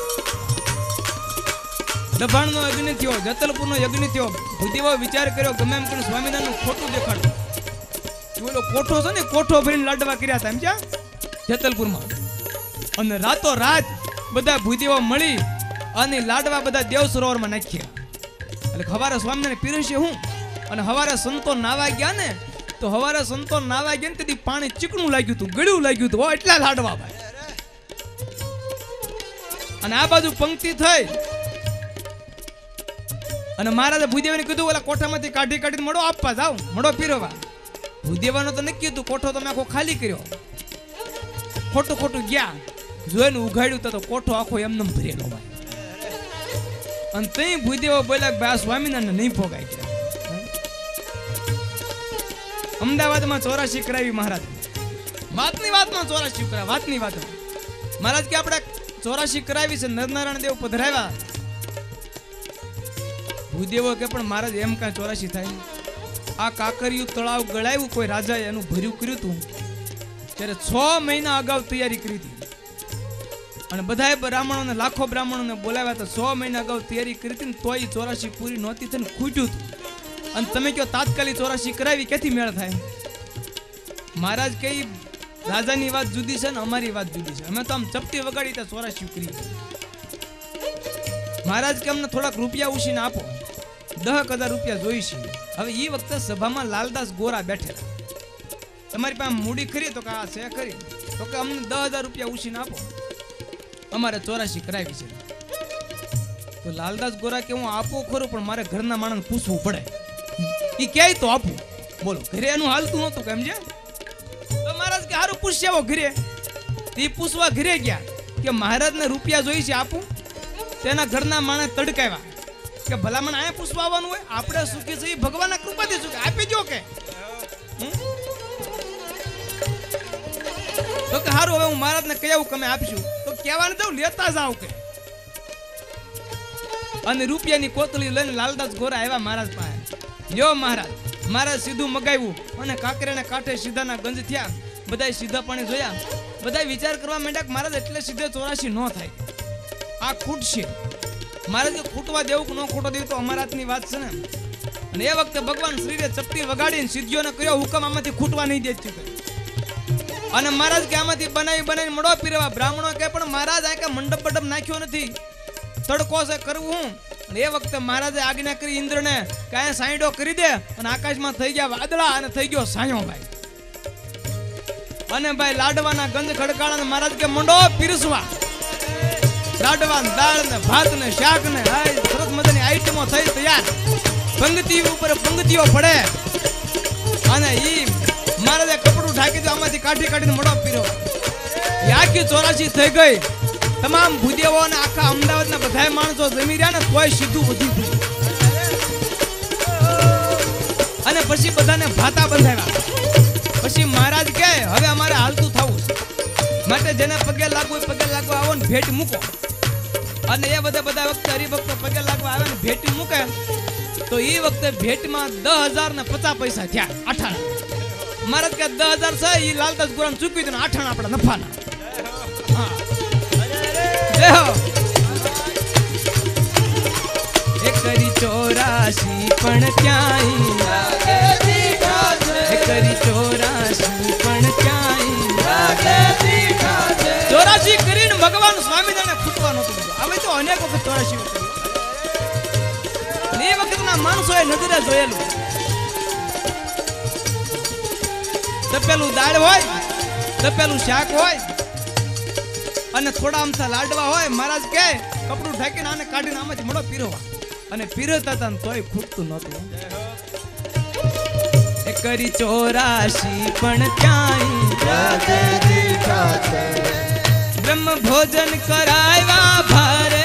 [SPEAKER 1] દભાણનો યજ્ઞ થયો, જતલપુરનો યજ્ઞ થયો. ભૂદેવો વિચાર કર્યો ગમે એમ કરીને સ્વામિનારાયણનું ખોટું દેખાડો. ઓલો કોઠો છે ને, કોઠો ભરીને લાડવા કર્યા હતા સમજ્યા જતલપુરમાં. અને રાતો રાત બધા ભૂદેવો મળી અને લાડવા બધા દેવ સરોવરમાં નાખ્યા. એટલે હવારે સ્વામિનારાયણ પીરસે હું. અને હવારે સંતો નાવા ગયા ને, તો હવારે સંતો નાવા ગયા ને તેથી પાણી ચીકણું લાગ્યું હતું, ગળ્યું લાગ્યું હતું. એટલા લાડવા ભાઈ. અને આ બાજુ પંક્તિ થઈ. અને મહારાજે ભૂદેવાને કીધું ઓલા કોઠામાંથી કાઢીને મળો આપવા જાવ, મળો પીરવા. ભૂદેવાનો તો નક્કી હતું, કોઠો તમે આખો ખાલી કર્યો. ખોટું ગયા, જોઈને ઉઘાડ્યું તો કોઠો આખો એમને ભરેલો ભાઈ. અને તઈ ભૂદેવો બોલ્યા ભાઈ આ સ્વામિનારાયણ નહીં ભોગાય ગયા. અમદાવાદમાં 84 કરાવી મહારાજ. વાતની વાતમાં 84 કરાવી, વાતની વાતમાં મહારાજ કે આપણે 84 કરાવી છે. નરનારાયણ દેવ પધરાવ્યા. ભૂદેવો કે પણ મહારાજ એમ કાંઈ 84 થાય? આ કાકરિયું તળાવ ગળાવ્યું કોઈ રાજાએ એનું ભર્યું કર્યું હતું ત્યારે 6 મહિના અગાઉ તૈયારી કરી હતી. અને બધાએ બ્રાહ્મણોને, લાખો બ્રાહ્મણોને બોલાવ્યા હતા. 6 મહિના અગાઉ તૈયારી કરી હતી ને તોય 84 પૂરી નહોતી થઈને ખૂટ્યું હતું. અને તમે કહો તાત્કાલિક 84 કરાવી, ક્યાંથી મેળ થાય? મહારાજ કઈ રાજાની વાત જુદી છે ને અમારી વાત જુદી છે. અમે તો આમ ચપટી વગાડી ત્યાં 84 કરી. મહારાજ કે અમને થોડાક રૂપિયા ઉછીને આપો, 10,000 રૂપિયા જોઈ છે. હવે એ વખતે સભામાં લાલદાસ ગોરા બેઠેલા. તમારી પાસે મૂડી ખરી? તો કે આ છે ખરી. તો કે અમને 10,000 રૂપિયા ઉછીને આપો, અમારે 84 કરાવી છે. તો લાલદાસ ગોરા કે હું આપું ખરું પણ મારે ઘરના માણસને પૂછવું પડે. એ ક્યાંય તો આપું. બોલો, ઘરે એનું હાલતું નહોતું કેમ છે? તો મહારાજ કે હારું પૂછશે આવો ઘરે. એ પૂછવા ઘરે ગયા કે મહારાજને રૂપિયા જોઈ છે, આપું. તેના ઘરના માણસ તડકાવ્યા કે ભલામણ આયા પૂછવા આવવાનું હોય? આપણે સુખી છે ભગવાનના કૃપાથી સુખી, આપી જો કે. તો કે હારું હવે હું મહારાજને કહ્યું કે અમે આપીશું. તો કહેવાને જાવ લેતા જાવ કે. અને રૂપિયાની કોથળી લઈને લાલદાસ ગોરા આવ્યા મહારાજ પાસે. લ્યો મહારાજ. મહારાજ સીધું મગાવ્યું અને કાંકરેને કાંઠે સીધાના ગંજ થયા. બધાય સીધા પાણી જોયા. બધા વિચાર કરવા માંડ્યા કે મહારાજ એટલે સીધે 84 ન થાય, આ ખૂટશે. મહારાજ ખૂટવા દેવું કે ન ખૂટવા દેવું તો અમારા હાથની વાત છે ને. અને એ વખતે ભગવાન શ્રીએ ચપટી વગાડીને સિદ્ધિઓને કર્યો હુકમ આમાંથી ખૂટવા નહીં દે. અને મહારાજ કે આમાંથી બનાવી મળો પીરવા. બ્રાહ્મણો કે પણ મહારાજ આ કે મંડપ નાખ્યો નથી, તડકો છે કરવું હું. અને એ વખતે મહારાજે આજ્ઞા કરી ઇન્દ્રને કે અહીંયા સાંયડો કરી દે અને આકાશમાં થઈ ગયા વાદળા અને થઈ ગયો સાયો ભાઈ. અને ભાઈ લાડવાના ગંધ ખડકાળા મહારાજ કે મંડો પીરસવા. લાડવા દાળ ને ભાત ને શાક ને સરસ મજાની આઈટમો થઈ તૈયાર. પંક્તિ ઉપર પંક્તિઓ પડે અને ઈ મહારાજે કપડું ઢાંકી દે આમાંથી કાઢીને મંડો પીરો. આખી 84 થઈ ગઈ. તમામ ભૂદેવો અને આખા અમદાવાદના બધા માણસો જમી રહ્યા ને તોય સીધું વધી ગયું. અને પછી બધાને ભાતા બંધાવ્યા. પછી મહારાજ કહે હવે અમારે હાલતું થવું છે માટે જેને પગે લાગવું આવો ને ભેટ મૂકો. અને એ બધા વખતે હરિભક્તો પગે લાગવા આવે ને ભેટ મૂકે તો એ વખતે ભેટમાં 10,000 ને 50 પૈસા થયા આઠાણા. મહારાજ કે 10,000 છે એ લાલદાસ ગુરામ ચૂકવી દે ને આઠાણા આપણા નફાના. હા જય હો. એક કરી 84 પણ ક્યાંય એક કરી 84 પણ ક્યાંય 84 કરીને ભગવાન સ્વામિનારાયણ ખૂટવા નહોતું દીધું. હવે તો અનેક વખત 84 કર્યું. એ વખતના માણસોએ નજરે જોયેલું. તપેલું દાળ હોય, તપેલું શાક હોય અને થોડા અમથા લાડવા હોય. મહારાજ કહે કપડું ઢાંકીને આને કાઢીને આમાંથી મોડો પીરવા. અને પીરતા હતા તોય ખૂટતું નહોતું. એ કરી 84 પણ ક્યાંય બ્રહ્મ ભોજન કરાવ્યા ભારે.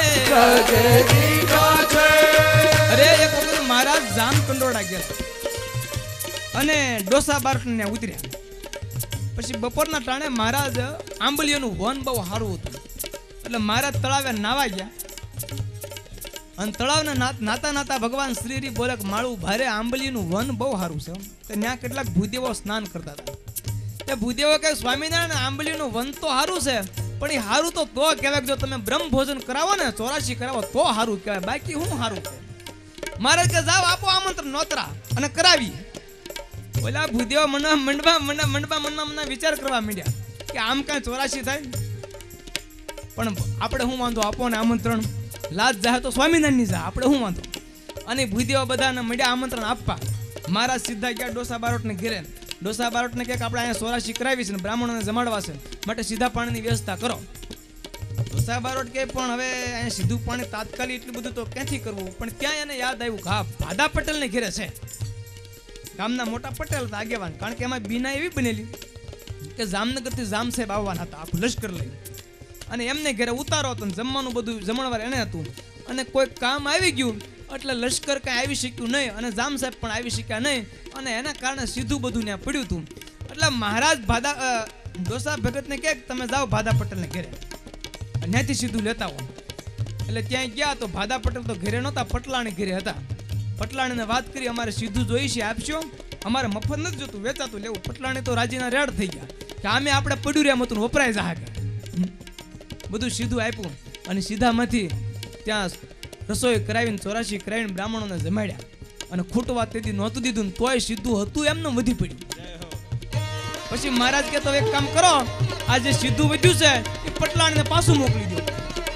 [SPEAKER 1] અરે એક વખત મહારાજ જામ કંડોળા ગયા અને ડોસા બારટને ઉતર્યા. પછી બપોરના ટાણે મહારાજ આંબલીઓનું વન બહુ સારું હતું એટલે મહારાજ તળાવે નાવા ગયા. અને તળાવને નાતા ભગવાન શ્રીરી બોલે માળું ભારે આંબલીનું વન બહુ સારું છે. ત્યાં કેટલાક ભૂદેવો સ્નાન કરતા હતા. તે ભૂદેવો કહે સ્વામિનારાયણ આંબલીનું વન તો સારું છે પણ એ સારું તો કહેવાય જો તમે બ્રહ્મ ભોજન કરાવો ને 84 કરાવો તો સારું કહેવાય, બાકી હું સારું કહેવાય. મહારાજ કે જાઓ આપો આમંત્રણ નોતરા અને કરાવી. ઓલા ભૂદેવો મનમાં વિચાર કરવા માંડ્યા કે આમ કાંઈ 84 થાય પણ આપણે શું વાંધો આપો ને આમંત્રણ. લાજ જાય તો સ્વામિનારાયણની જા, આપણે શું વાંધો. અને ભૂદેવો બધાને મળ્યા આમંત્રણ આપવા. મહારાજ સીધા ગયા ડોસા બારોટને ઘેરે. ડોસા બારોટને કહે કે આપણે અહીંયા 84 કરાવી છે ને બ્રાહ્મણોને જમાડવા છે માટે સીધા પાણીની વ્યવસ્થા કરો. ડોસા બારોટ કહે પણ હવે અહીંયા સીધું પાણી તાત્કાલિક એટલું બધું તો ક્યાંથી કરવું. પણ ત્યાં એને યાદ આવ્યું કે ભાદા પટેલને ઘેરે છે. ગામના મોટા પટેલ હતા આગેવાન, કારણ કે એમાં બીના એવી બનેલી કે જામનગરથી જામ સાહેબ આવવાના હતા આખું લશ્કર લઈને. અને એમને ઘરે ઉતારો હતો, જમવાનું બધું જમણવાર એને હતું. અને કોઈ કામ આવી ગયું એટલે લશ્કર કાંઈ આવી શક્યું નહીં અને જામ સાહેબ પણ આવી શક્યા નહીં. અને એના કારણે સીધું બધું ત્યાં પડ્યું હતું. એટલે મહારાજ ડોસા ભગતને કહે તમે જાઓ ભાદા પટેલને ઘેરે, ત્યાંથી સીધું લેતા હો. એટલે ત્યાં ગયા તો ભાદા પટેલ તો ઘેરે નહોતા, પટલાણી ઘેરે હતા. પટલાણીને વાત કરી અમારે સીધું જોઈ છે આપશો, અમારે મફત નથી જોતું વેચાતું લેવું. પટલાણી તો રાજીના રેડ થઈ ગયા કે આમે આપણે પડ્યું રહ્યા મતું વપરાય જાય. બધું સીધું આપ્યું અને સીધામાંથી ત્યાં રસોઈ કરાવીને 84 કરાવીને બ્રાહ્મણોને જમાડ્યા. અને ખૂટવા તેથી નહોતું દીધું તોય સીધું હતું એમને વધી પડ્યું. પછી મહારાજ કે તો એક કામ કરો, આ જે સીધું વધ્યું છે એ પટલાણીને પાછું મોકલી દો.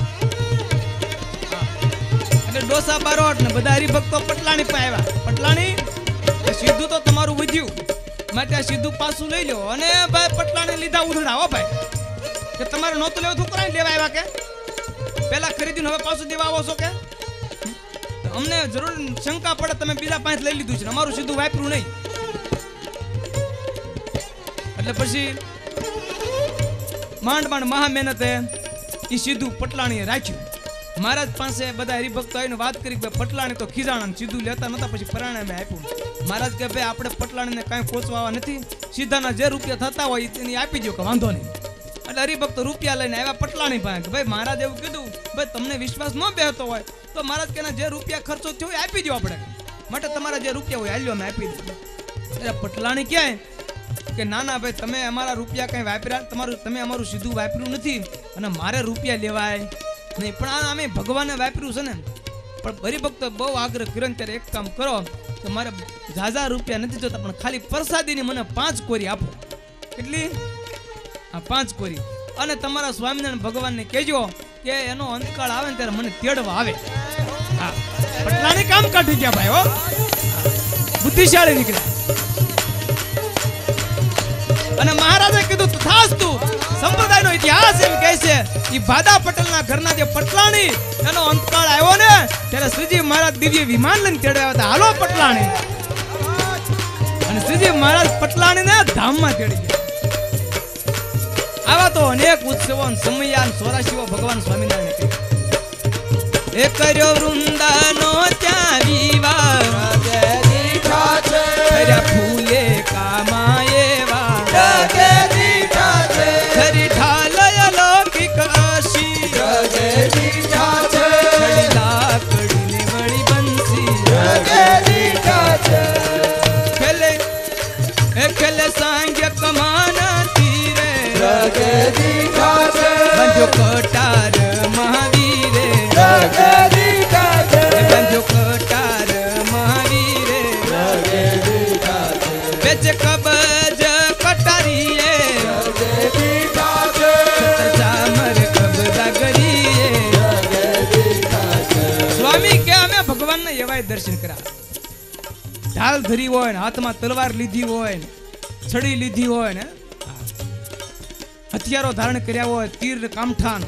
[SPEAKER 1] એટલે ડોસા બારોટ ને બધા હરિભક્તો પટલાણી પાસે આવ્યા. પટલાણી સીધું તો તમારું વધ્યું માટે આ સીધું પાછું લઈ લો. અને ભાઈ પટલાણી લીધા ઉધડા હો ભાઈ કે તમારે નહોતું લેવું તું કરાય લેવા આવ્યા કે પેલા ખરીદ્યું હવે પાછું દેવા આવો છો કે અમને જરૂર શંકા પડે તમે બીજા પાસે લઈ લીધું છે અમારું સીધું વાપર્યું નહીં. એટલે પછી માંડ મહા મહેનતે એ સીધું પટલાણીએ રાખ્યું. મહારાજ પાસે બધા હરિભક્તો આવીને વાત કરી કે પટલાણી તો ખીજાણા સીધું લેતા નતા. પછી પરાણામે આપ્યું. મહારાજ કે ભાઈ આપણે પટલાણીને કાંઈ કોચવા નથી, સીધાના જે રૂપિયા થતા હોય એની આપી દો કે વાંધો નહીં. એટલે હરિભક્તો રૂપિયા લઈને આવ્યા પટલાણી પાસે કે ભાઈ મહારાજ એવું કીધું ભાઈ તમને વિશ્વાસ ન બેહતો હોય તો મહારાજ કે જે રૂપિયા ખર્ચો થયો હોય આપી દો આપણે માટે તમારા જે રૂપિયા હોય હાલ્યો અમે આપી દો. એટલે પટલાણી ક્યાંય કે ના ના ભાઈ તમે અમારા રૂપિયા કંઈ વાપર્યા તમે અમારું સીધું વાપર્યું નથી અને મારે રૂપિયા લેવાય નહીં. પણ આ અમે ભગવાને વાપર્યું છે ને. પણ હરિભક્તો બહુ આગ્રહ કર્યો ત્યારે એક કામ કરો કે મારે ઝાઝા રૂપિયા નથી જોતા પણ ખાલી પ્રસાદીની મને 5 કોરી આપો. કેટલી? આ 5 કોરી. અને તમારા સ્વામિનારાયણ ભગવાનને કહેજો કે એનો અંતકાળ આવે ને ત્યારે મને તેડવા આવે. હા પટલાણી કામ કાઢી ગયા ભાઈ હો, બુદ્ધિશાળી નીકળ્યા. અને મહારાજે કીધું તથાસ્તુ. સંપ્રદાયનો ઇતિહાસ એમ કહે છે ઈ ભાદા પટેલના ઘરના જે પટલાણી એનો અંતકાળ આવ્યો ને ત્યારે શ્રીજી મહારાજ દિવ્ય વિમાન લઈને તેડવા હતા. હાલો પટલાણી. અને શ્રીજી મહારાજ પટલાણીને ધામમાં તેડી ગયા. આવા તો અનેક ઉત્સવો સમયાન 84 ભગવાન સ્વામિનારાયણ કહે. એ કર્યો વૃંદાનો ત્યાં વિવાહ,
[SPEAKER 2] રગે દીઠા છે,
[SPEAKER 1] કર્યા ફૂલે કામાયેવા,
[SPEAKER 2] રગે દીઠા છે,
[SPEAKER 1] ખરી ઢાલય લૌકિક આશી,
[SPEAKER 2] રગે દીઠા છે,
[SPEAKER 1] છડી લાકડીને વળી બંસી,
[SPEAKER 2] રગે દીઠા છે,
[SPEAKER 1] ખેલે સાંગ્ય કમાના તીરે,
[SPEAKER 2] રગે દીઠા છે,
[SPEAKER 1] બંધ્યો કટાર મહાવીરે,
[SPEAKER 2] રગે દીઠા છે,
[SPEAKER 1] બંધ્યો કટાર મહાવીરે,
[SPEAKER 2] રગે દીઠા છે,
[SPEAKER 1] બેચ કબજ કટારીએ,
[SPEAKER 2] રગે દીઠા છે,
[SPEAKER 1] ચામર કબજા કરીએ.
[SPEAKER 2] રગે દીઠા છે,
[SPEAKER 1] સ્વામી કે અમે ભગવાનના એવાય દર્શન કર્યા. ઢાલ ધરી હોય ને હાથમાં તલવાર લીધી હોય ને છડી લીધી હોય ને હથિયારો ધારણ કર્યા હોય, તીર કામઠાન.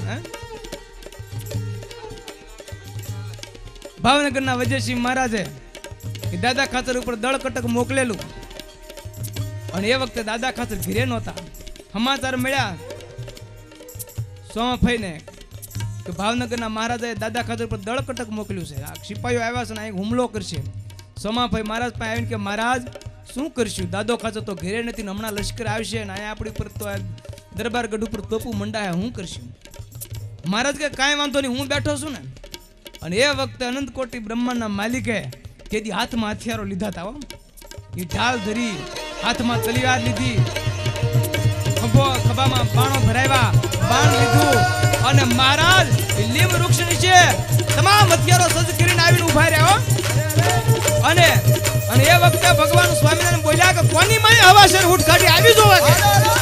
[SPEAKER 1] ભાવનગરના વજયસિંહ મહારાજે દાદા ખાતર ઉપર દળ કટક મોકલેલું અને એ વખતે દાદા ખાતર ઘીરે નહોતા. સમાચાર મળ્યા સોમાભાઈને કે ભાવનગરના મહારાજાએ દાદા ખાતર ઉપર દળ કટક મોકલ્યું છે, આ સિપાહીઓ આવ્યા છે ને અહીં હુમલો કરશે. સોમાભાઈ મહારાજ પાસે આવીને કે મહારાજ શું કરશું, દાદો ખાચર તો ઘેરે નથી, હમણાં લશ્કર આવશે ને અહીંયા આપણી ઉપર તો દરબારગઢ ઉપર તોપું મંડાયા, હું કરશું. મહારાજ કે કાંઈ વાંધો નહીં, હું બેઠો છું ને. અને એ વખતે અનંતકોટી બ્રહ્માંડના માલિકે તેથી હાથમાં હથિયારો લીધા હતા હો. એ ઢાલ ધરી, હાથમાં તલવાર લીધી, ખભામાં બાણો ભરાવ્યા, બાણ લીધું અને મહારાજ લીમ વૃક્ષ નીચે તમામ હથિયારો સજ્જ કરીને આવીને ઉભા રહ્યા હો. અને એ વખતે ભગવાન સ્વામિનારાયણ બોલ્યા કે કોની માય હવાશેર હુટ કાઢી આવી જોવા કે.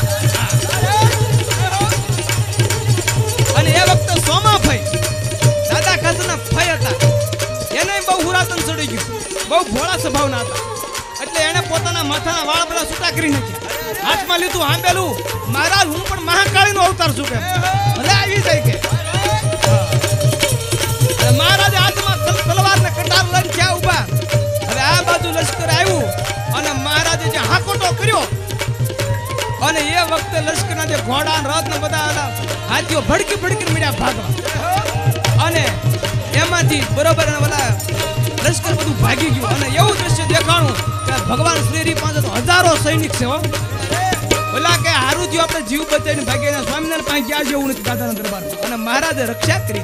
[SPEAKER 1] અને એ વખતે સોમાભાઈ દાદા ખાતરના ફય હતા, એને બહુ હુરાતન ચડી ગયું, બહુ ભોળા સ્વભાવના હતા. એટલે એને પોતાના માથાના વાળ બધા છૂટા કરી નાખ્યા, હાથમાં લીધું આંબેલું, મહારાજ હું પણ મહાકાળીનો અવતાર છું કે ભલે આવી જાય કે. મહારાજે હાથમાં તલવાર ને કટાર લઈને ક્યાં ઉભા. હવે આ બાજુ લશ્કર આવ્યું અને મહારાજે જે હાકોટો કર્યો અને એ વખતે લશ્કરના જે ઘોડા રથ ને બધા હાથીઓ ભડકી ભડકી મળ્યા ભાગવા. અને એમાંથી બરોબર ઓલા લશ્કર બધું ભાગી ગયું અને એવું દ્રશ્ય દેખાણું કે ભગવાન શ્રી પાસે તો હજારો સૈનિક છે હો. ઓલા કે હારું થયું આપણે જીવ બચાવીને ભાગીને સ્વામિનારાયણ પાસે ગયા જેવું નથી દાદાના દરબારમાં. અને મહારાજે રક્ષા કરી.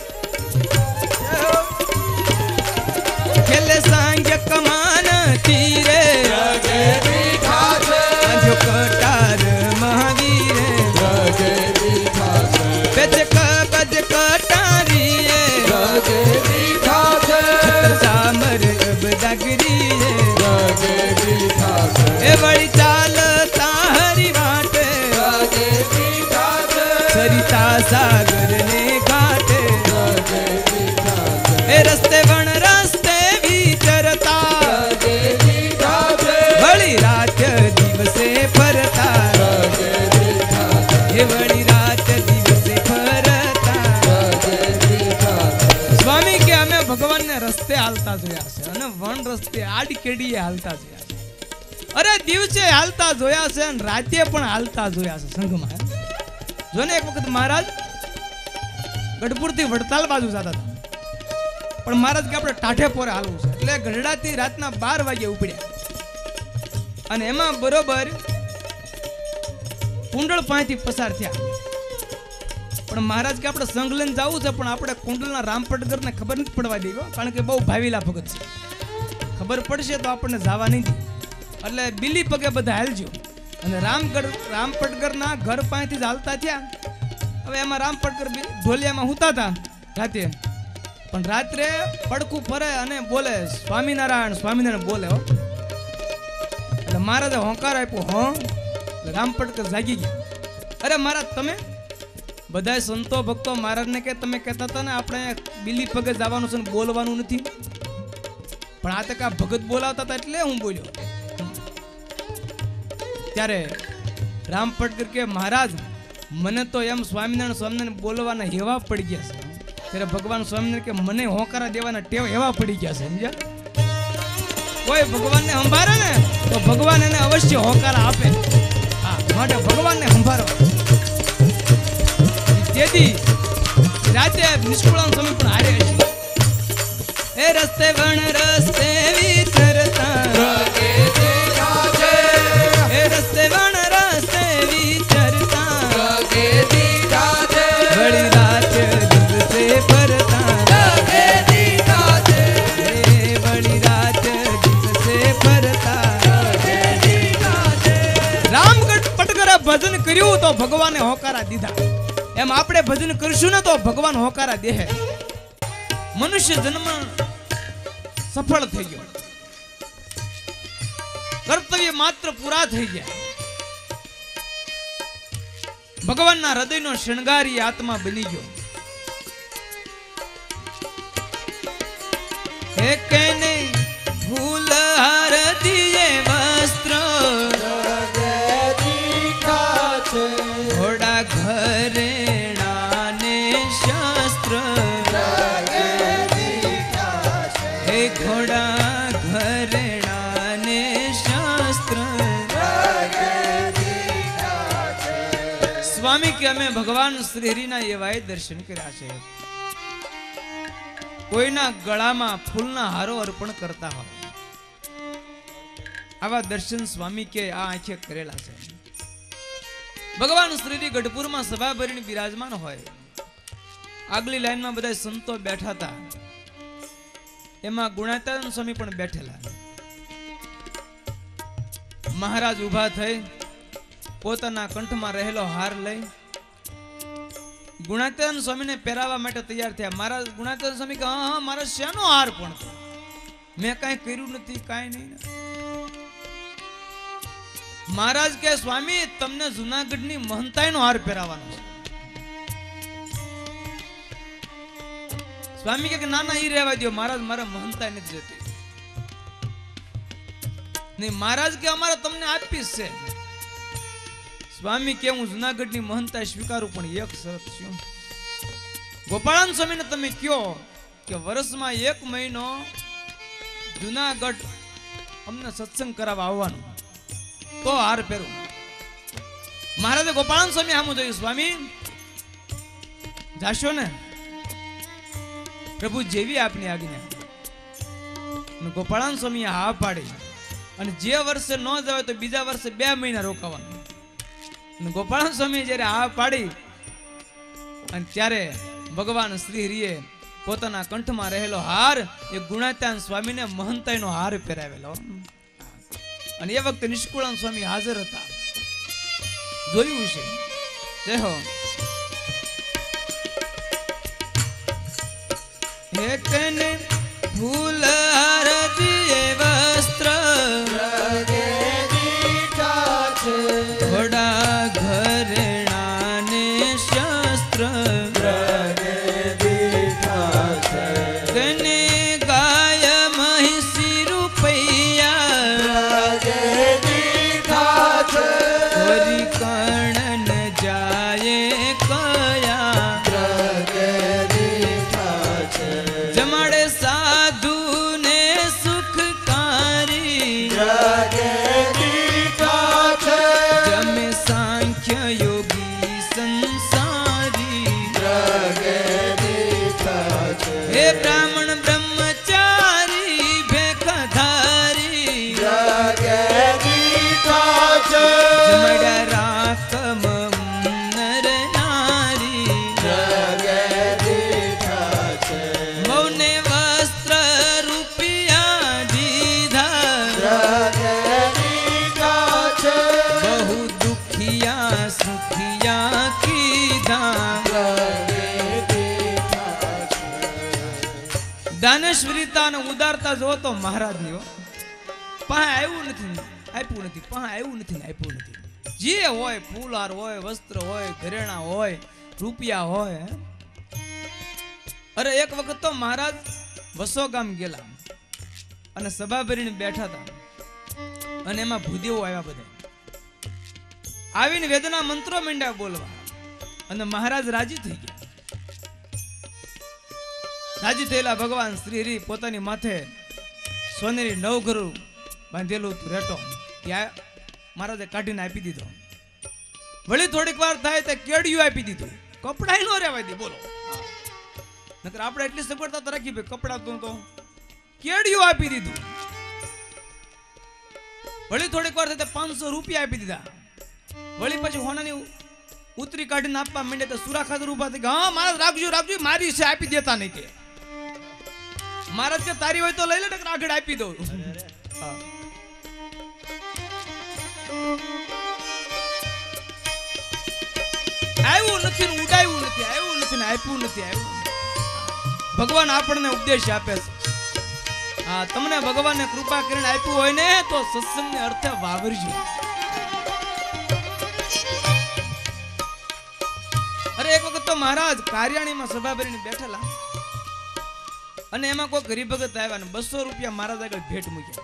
[SPEAKER 1] ખેલે સાંગ્ય કમાન તીરે,
[SPEAKER 2] રગે દીઠા છે,
[SPEAKER 1] બંધ્યો કટાર મહાવીરે,
[SPEAKER 2] રગે દીઠા છે,
[SPEAKER 1] બેચ કબજ કટારીએ,
[SPEAKER 2] રગે દીઠા છે,
[SPEAKER 1] ચામર કબજાગરીએ,
[SPEAKER 2] રગે દીઠા છે,
[SPEAKER 1] એ વળી ચાલતા હરી વાટે,
[SPEAKER 2] રગે દીઠા છે,
[SPEAKER 1] સરિતા સાગર ને ઘાટે,
[SPEAKER 2] રગે દીઠા છે,
[SPEAKER 1] એ રસ્તે વણ રસ્તે વિચરતા,
[SPEAKER 2] રગે દીઠા છે,
[SPEAKER 1] વળી રાત દિવસે ફરતા,
[SPEAKER 2] રગે દીઠા છે,
[SPEAKER 1] એ વળી રાત દિવસે ફરતા.
[SPEAKER 2] રગે દીઠા છે,
[SPEAKER 1] સ્વામી કે અમે ભગવાનને રસ્તે હાલતા જોયા છે અને વન રસ્તે આડકેડીએ હાલતા જોયા છે. અરે દિવસે હાલતા જોયા છે અને રાતે પણ હાલતા જોયા છે સંઘમાં. જોને એક વખત મહારાજ ગઢપુરથી વડતાલ બાજુ જતા હતા, પણ મહારાજ કે આપણે ટાઢે પોરે હાલવું છે એટલે ગઢડાથી રાતના 12 વાગે ઉપડ્યા. અને એમાં બરોબર કુંડળ પાસેથી પસાર થયા. પણ મહારાજ કે આપણે સંઘ લઈને જવું છે પણ આપણે કુંડલના રામપટગરને ખબર નથી પડવા દેવી, કારણ કે બહુ ભાવીલા ભગત છે, ખબર પડશે તો આપણને જવા નહીં દે. એટલે બિલી પગે બધા હાલજો. અને રામપટગરના ઘર પાસેથી જ હાલતા થયા. હવે એમાં રામપટગર ઢોલિયામાં હુતા હતા રાતે, પણ રાત્રે પડખું ફરે અને બોલે સ્વામિનારાયણ સ્વામિનારાયણ બોલે હો. એટલે મહારાજે હોંકાર આપ્યો હો. રામપટગર જાગી ગયા. અરે મહારાજ તમે? બધા સંતો ભક્તો મહારાજને કે તમે કહેતા હતા ને આપણે બિલી પગે જવાનું છે ને બોલવાનું નથી, પણ આ તક આ ભગત બોલાવતા હતા એટલે હું બોલ્યો. ત્યારે રામ પટકર કે મહારાજ મને તો એમ સ્વામિનારાયણ બોલવાના હેવા પડી ગયા છે. ત્યારે ભગવાન સ્વામિનારાયણ કે મને હોકારા દેવાના ટેવ હેવા પડી ગયા છે. સમજ્યા? કોઈ ભગવાનને સંભાળે ને તો ભગવાન એને અવશ્ય હોકારા આપે. હા, માટે ભગવાનને સંભાળો. તેથી રાતે નિષ્કુળાન સ્વામી પણ હારે હશે. એ રસ્તે વણ રસ્તે વિચરતા એ રસ્તે વણ રસ્તે વિચરતા વળી રાત દિવસે ફરતા વળી રાત દિવસે ફરતા. રામગઢ પટકરે ભજન કર્યું તો ભગવાને હોકારા દીધા. એમ આપણે ભજન કરશું ને તો ભગવાન હોકારા દેહે. મનુષ્ય જન્મ સફળ થઈ ગયો, કર્તવ્ય માત્ર પૂરા થઈ ગયા. ભગવાનના હૃદયનો શણગારી આત્મા બની ગયો. હે કેને ફૂલ હાર દિયે વસ્ત્ર ઘોડા ઘરેણાને શસ્ત્ર હે ઘોડા ઘરેણાને શસ્ત્ર. સ્વામી કે અમે ભગવાન શ્રી હરિના એવાય દર્શન કર્યા છે. કોઈના ગળામાં ફૂલના હારો અર્પણ કરતા હોય આવા દર્શન સ્વામી કે આ આંખે કરેલા છે. ભગવાન શ્રી ગઢપુરમાં સભા ભરીને બિરાજમાન હોય. આગલી લાઈનમાં બધા સંતો બેઠા હતા. એમાં ગુણાતીતાનંદ સ્વામી પણ બેઠેલા. મહારાજ ઊભા થઈ પોતાના કંઠમાં રહેલો હાર લઈ ગુણાતીતાનંદ સ્વામીને પહેરાવવા માટે તૈયાર થયા. મહારાજ ગુણાતીતાનંદ સ્વામી કહે હા મારા શેનો હાર પણ મેં કાંઈ કર્યું નથી, કાંઈ નહીં. મહારાજ કે સ્વામી તમને જુનાગઢની મહંતાઈનો હાર પહેરાવવાનો છે. સ્વામી કે ના ના ઈ રહેવા દો મહારાજ, મારા મહંતાઈ નથી જતી. નહીં મહારાજ કે અમારે તમને આપીશ છે. સ્વામી કે હું જુનાગઢની મહંતાઈ સ્વીકારું પણ એક શરત છે. ગોપાળાન સ્વામીને તમે કયો કે વર્ષમાં 1 મહિનો જુનાગઢ અમને સત્સંગ કરાવવા આવવાનું તો હાર પહેરું. મહારાજે ગોપાળાન સ્વામી સામું જોયું. સ્વામી જાશો ને? પ્રભુ જેવી આપની આજ્ઞા. ગોપાળાન સ્વામી હા પાડી અને જે વર્ષે ન જવાય તો બીજા વર્ષે 2 મહિના રોકાવાનું. ગોપાળાન સ્વામી જયારે હા પાડી અને ત્યારે ભગવાન શ્રી હરિએ પોતાના કંઠમાં રહેલો હાર એ ગુણાતીતાનંદ સ્વામીને મહંતાઈનો હાર પહેરાવેલો. અને એ વખતે નિષ્કુળાન સ્વામી હાજર હતા. જોયું છે. જય હો. એકને ફૂલ હાર દિયે વસ્ત્ર ઘોડા ઘરેણાને શસ્ત્ર ગને ગાય મહિષી રૂપૈયા વરી કર્ણ જાય કયા જમાડે સાધુ ને સુખકારી જમે સાંખ્ય યોગી સંસારી હે બ્રાહ્મણ બ્રહ્મચારી ભેખધારી જમાડ્યા રાખમ નર નારી મૌને વસ્ત્ર રૂપિયા દીધા બહુ દુખિયા સુખિયા કીધા. દાનેશ્વરીતા અને ઉદારતા જો તો મહારાજની પાસે આવ્યું નથી આપ્યું નથી, પાસે આવ્યું નથી ને આપ્યું નથી. જે હોય ફૂલહાર હોય વસ્ત્ર હોય ઘરેણા હોય રૂપિયા હોય. અરે એક વખત તો મહારાજ વસો ગામ ગયેલા અને સભા ભરીને બેઠા હતા અને એમાં ભૂદેવો આવ્યા બધા. આવીને વેદના મંત્રો માંડ્યા બોલવા અને મહારાજ રાજી થઈ ગયા. રાજી થયેલા ભગવાન શ્રી હરિ પોતાની માથે સોનેરી નવઘરું બાંધેલું હતું રેટો ત્યાં મહારાજે કાઢીને આપી દીધો. વળી થોડીક વાર થાય તો કેડિયું આપી દીધું. કપડાય નો રહેવાય દે બોલો. નકર આપણે એટલી સગવડતા તો રાખી ભાઈ કપડા તો કેડિયું આપી દીધું. વળી થોડીક વાર થાય 500 રૂપિયા આપી દીધા. વળી પછી હોનાની ઉતરી કાઢીને આપવા માંડે તો સુરા ખાતર ઉભા થઈ ગયા. હા મહારાજ રાખજો રાખજો મારી છે આપી દેતા નહીં કે. મહારાજ કે તારી હોય તો લઈ લે નકર આગળ આપી દઉં. આવ્યું નથી ને ઉડાવ્યું નથી, આવ્યું નથી ને આપ્યું નથી, આવ્યું. ભગવાન આપણને ઉપદેશ આપે છે. હા તમને ભગવાનને કૃપા કરીને આપ્યું હોય ને તો સત્સંગને અર્થે વાવરજો. અરે એક વખત તો મહારાજ કાર્યાણીમાં સભા ભરીને બેઠેલા અને એમાં કોઈ ગરીબ ભગત આવ્યા ને 200 રૂપિયા મહારાજ આગળ ભેટ મૂક્યા.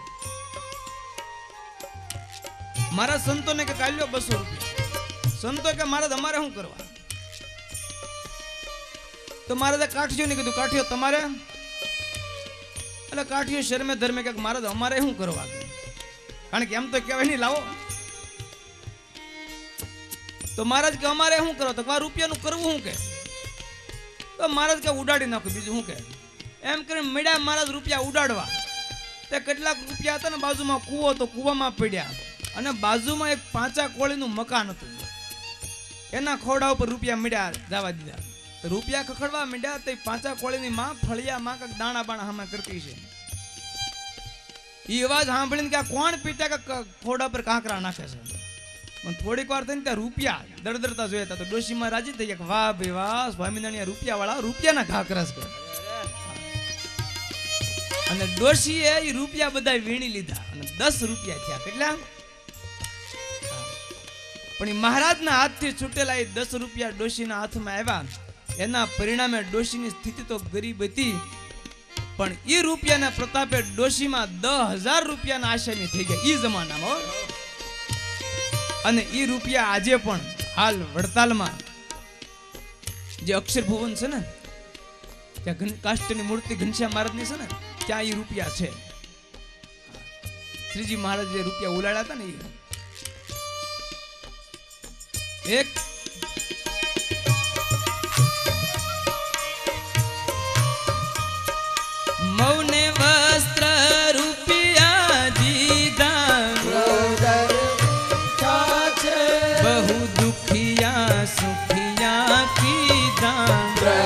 [SPEAKER 1] મારા સંતોને કે કાલ્યો 200 રૂપિયા. સંતો કે મહારાજ અમારે શું કરવા? તો મહારાજે કાઠિયો ને કીધું કાઠિયો તમારે? એટલે કાઠિયો શરમે ધર્મે કે મહારાજ અમારે શું કરવા? કારણ કે એમ તો કહેવાય નહીં લાવો. તો મહારાજ કે અમારે શું કરો? તો રૂપિયાનું કરવું શું કે? તો મહારાજ કે ઉડાડી નાખો બીજું શું કે. એમ કરીને મળ્યા મહારાજ રૂપિયા ઉડાડવા. તે કેટલાક રૂપિયા હતા ને બાજુમાં કૂવો તો કૂવામાં પડ્યા અને બાજુમાં એક પાંચા કોળીનું મકાન હતું. એના ખોડા ઉપર રૂપિયા મળ્યા જવા દીધા. રૂપિયા ખખડવા માંડ્યા તો પાંચા કોળીની માં ફળિયા માં કઈક દાણા બાણા હામાં કરતી છે. એ અવાજ સાંભળીને કે કોણ પીટા કે ખોડા પર કાંકરા નાખે છે. પણ થોડીક વાર થઈને ત્યાં રૂપિયા દરદરતા જોયા હતા તો ડોશીમાં રાજી થઈ ગયા. વાહ ભાઈ વાહ, સ્વામિનારાયણ રૂપિયા વાળા રૂપિયાના ઘાકરસ કરે. અને ડોશીએ એ રૂપિયા બધા વીણી લીધા અને 10 રૂપિયા થયા. કેટલા? પણ એ મહારાજના હાથથી છૂટેલા એ 10 રૂપિયા ડોશીના હાથમાં આવ્યા. એના પરિણામે ડોશીની સ્થિતિ તો ગરીબ હતી પણ એ રૂપિયાના પ્રતાપે ડોશીમાં 10,000 રૂપિયાના આશામી થઈ ગયા એ જમાનામાં. અને એ રૂપિયા આજે પણ હાલ વડતાલમાં જે અક્ષર ભુવન છે ને ત્યાં કાષ્ટની મૂર્તિ ઘનશ્યામ મહારાજની છે ને ત્યાં એ રૂપિયા છે. શ્રીજી મહારાજ જે રૂપિયા ઉલાડ્યા હતા ને એક મૌને વસ્ત્ર રૂપિયા દીધા બહુ દુખિયા સુખિયા કીધા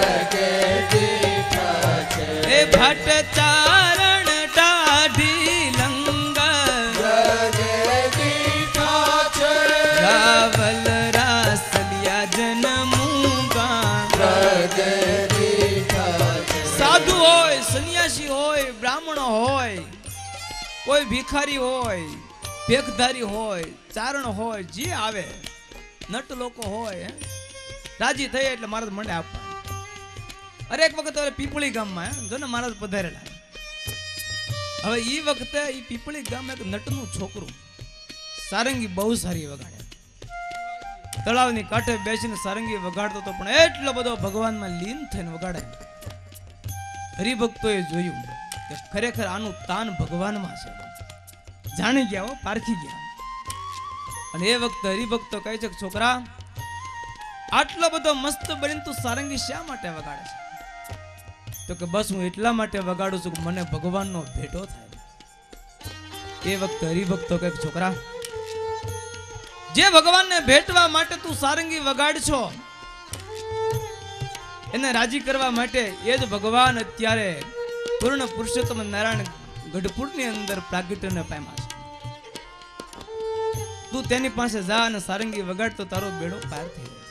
[SPEAKER 1] એ ભટ્ટ ચારણ ટાઢી લંગર રાવલ રાસલિયા જનમુગા. સાધુ હોય, સંન્યાસી હોય, બ્રાહ્મણો હોય, કોઈ ભિખારી હોય, ભેખધારી હોય, ચારણ હોય, જે આવે નટ લોકો હોય રાજી થઈ એટલે મહારાજ મંડે આપવા. અરે એક વખત પીપળી ગામમાં જો ને મહારાજ પધારેલા. હવે એ વખતે એ પીપળી ગામમાં એક નટનું છોકરું સારંગી બહુ સારી વગાડે. તળાવની કાંઠે બેસીને સારંગી વગાડતો હતો પણ એટલો બધો ભગવાનમાં લીન થઈને વગાડે. હરિભક્તોએ જોયું કે ખરેખર આનું તાન ભગવાનમાં છે. જાણી ગયા હો, પારખી ગયા. અને એ વખતે હરિભક્તો કહે છે કે છોકરા આટલો બધો મસ્ત બનીને તું સારંગી શા માટે વગાડે છે? તો કે બસ હું એટલા માટે વગાડું છું કે મને ભગવાનનો ભેટો થાય. એ વખતે હરિભક્તો કહે છોકરા જે ભગવાનને ભેટવા માટે તું સારંગી વગાડશો એને રાજી કરવા માટે એ જ ભગવાન અત્યારે પૂર્ણ પુરુષોત્તમ નારાયણ ગઢપુરની અંદર પ્રાગટ્યને પામ્યા છે. તું તેની પાસે જા અને સારંગી વગાડ તો તારો બેડો પાર થઈ જાય.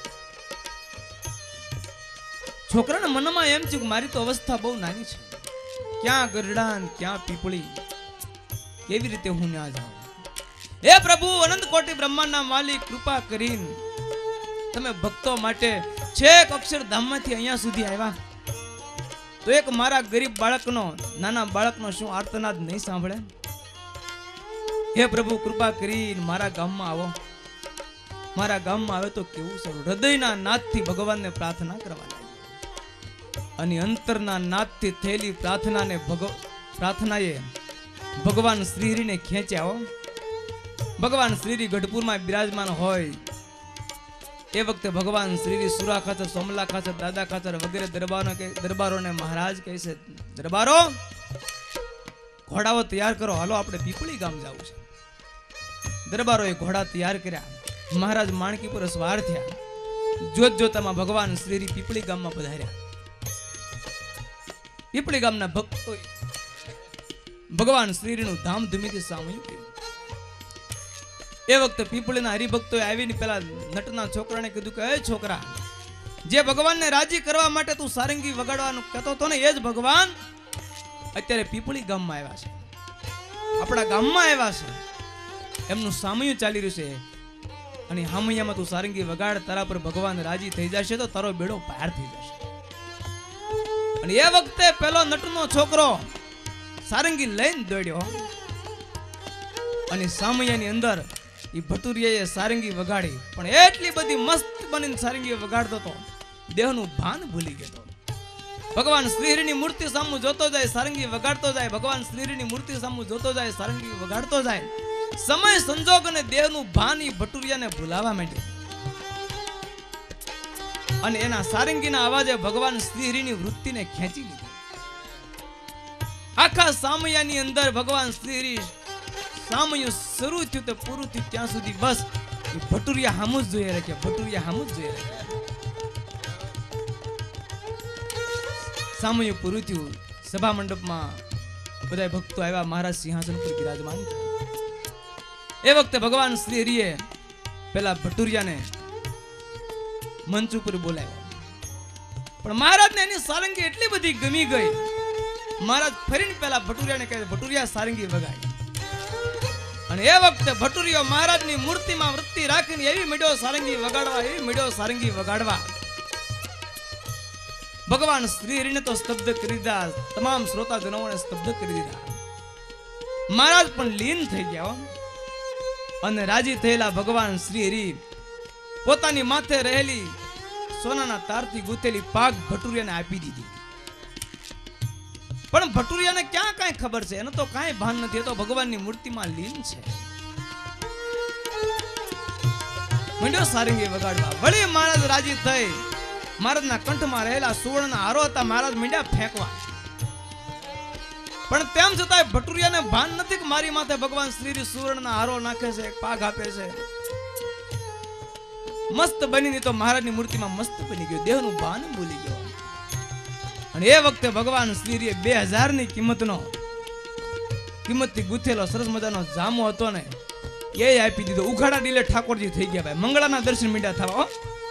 [SPEAKER 1] છોકરાના મનમાં એમ છે કે મારી તો અવસ્થા બહુ નાની છે, ક્યાં ગરડા ક્યાં પીપળી, કેવી રીતે હું ત્યાં જાઉં? હે પ્રભુ અનંત કોટી બ્રહ્માંડના માલિક, કૃપા કરીને તમે ભક્તો માટે છેક અક્ષરધામમાંથી અહીંયા સુધી આવ્યા તો એક મારા ગરીબ બાળકનો નાના બાળકનો શું આર્તનાદ નહીં સાંભળે? હે પ્રભુ કૃપા કરીને મારા ગામમાં આવો. મારા ગામમાં આવે તો કેવું સારું. હૃદયના નાદથી ભગવાનને પ્રાર્થના કરવા લાગી અને અંતરના નાદથી થયેલી પ્રાર્થનાએ ભગવાન શ્રીહરિને ખેંચ્યા હો. ભગવાન શ્રીહરિ ગઢપુરમાં બિરાજમાન હોય એ વખતે ભગવાન શ્રીહરિ સુરા ખાચર, સોમલા ખાચર, દાદા ખાચર વગેરે દરબારોને મહારાજ કહે છે, દરબારો ઘોડાઓ તૈયાર કરો, હાલો આપણે પીપળી ગામ જવું છે. દરબારોએ ઘોડા તૈયાર કર્યા. મહારાજ માણકી પર સવાર થયા. જોત જોતામાં ભગવાન શ્રીહરિ પીપળી ગામમાં પધાર્યા. પીપળી ગામના ભક્તો ભગવાન શ્રીહરિનું ધામધૂમીથી સામયું કર્યું. એ વખતે પીપળીના હરિભક્તોએ આવીને પેલા નટના છોકરાને કીધું કે એ છોકરા, જે ભગવાનને રાજી કરવા માટે તું સારંગી વગાડવાનું કહેતો હતો ને એ જ ભગવાન અત્યારે પીપળી ગામમાં આવ્યા છે, આપણા ગામમાં આવ્યા છે. એમનું સામયું ચાલી રહ્યું છે અને હામૈયામાં તું સારંગી વગાડ, તારા પર ભગવાન રાજી થઈ જશે તો તારો બેડો પાર થઈ જશે. અને એ વખતે પેલો નટનો છોકરો સારંગી લઈને દોડ્યો અને સામૈયાની અંદર એ ભટુરિયાએ સારંગી વગાડી. પણ એટલી બધી મસ્ત બનીને સારંગી વગાડતો હતો, દેહનું ભાન ભૂલી ગયો. ભગવાન શ્રીહરિની મૂર્તિ સામું જોતો જાય, સારંગી વગાડતો જાય. ભગવાન શ્રીહરિની મૂર્તિ સામું જોતો જાય, સારંગી વગાડતો જાય. સમય સંજોગ અને દેહનું ભાન એ ભટુરિયાને ભૂલાવા માંડ્યું અને એના સારંગીના અવાજે ભગવાન શ્રીહરિની વૃત્તિને ખેંચી લીધી. આખા સામૈયાની અંદર ભગવાન શ્રીહરિ સામયું શરૂ થયું તો પૂરું થયું ત્યાં સુધી બસ એ ભટુરિયા હામું જ જોઈએ રાખ્યા, ભટુરિયા હામું જ જોઈએ રાખ્યા. સામયું પૂરું થયું. સભા મંડપમાં બધા ભક્તો આવ્યા. મહારાજ સિંહાસન પર બિરાજમાન. એ વખતે ભગવાન શ્રી હરિએ પેલા ભટુરિયાને મંચ ઉપર બોલાવ્યો. પણ મહારાજને એની સારંગી એટલી બધી ગમી ગઈ, મહારાજ ફરીને પેલા ભટુરિયાને કહે, ભટુરિયા સારંગી વગાડી. અને એ વખતે ભટુરિયો મહારાજની મૂર્તિમાં વૃત્તિ રાખીને એવી મીડ્યો સારંગી વગાડવા, એવી મીડ્યો સારંગી વગાડવા. ભગવાન શ્રી હરિને તો સ્તબ્ધ કરી દીધા, તમામ શ્રોતાજનોને સ્તબ્ધ કરી દીધા. મહારાજ પણ લીન થઈ ગયા અને રાજી થયેલા ભગવાન શ્રી હરિ પોતાની માથે રહેલી સોનાના તારથી ગૂંથેલી પાગ ભટુરિયાને આપી દીધી. પણ ભટુરિયાને ક્યાં કાંઈ ખબર છે, એનો તો કાંઈ ભાન નથી, એ તો ભગવાનની મૂર્તિમાં લીન છે. મંડ્યો સારંગી વગાડવા. વળી મહારાજ રાજી થઈ. મહારાજના કંઠમાં રહેલા સુવર્ણના હારો હતા, મહારાજ મીંડ્યા ફેંકવા. પણ તેમ છતાં ભટુરિયાને ભાન નથી કે મારી માથે ભગવાન શ્રી સુવર્ણના હારો નાખે છે, પાઘ આપે છે. મસ્ત બની તો મહારાજની મૂર્તિમાં મસ્ત બની ગયો, દેહનું ભાન ભૂલી ગયો. અને એ વખતે ભગવાન શ્રીએ 2000 ની કિંમતથી ગુથેલો સરસ મજાનો જામો હતો ને એ આપી દીધો. ઉઘાડા ડીલે ઠાકોરજી થઈ ગયા ભાઈ. મંગળાના દર્શન મીંડા થવા.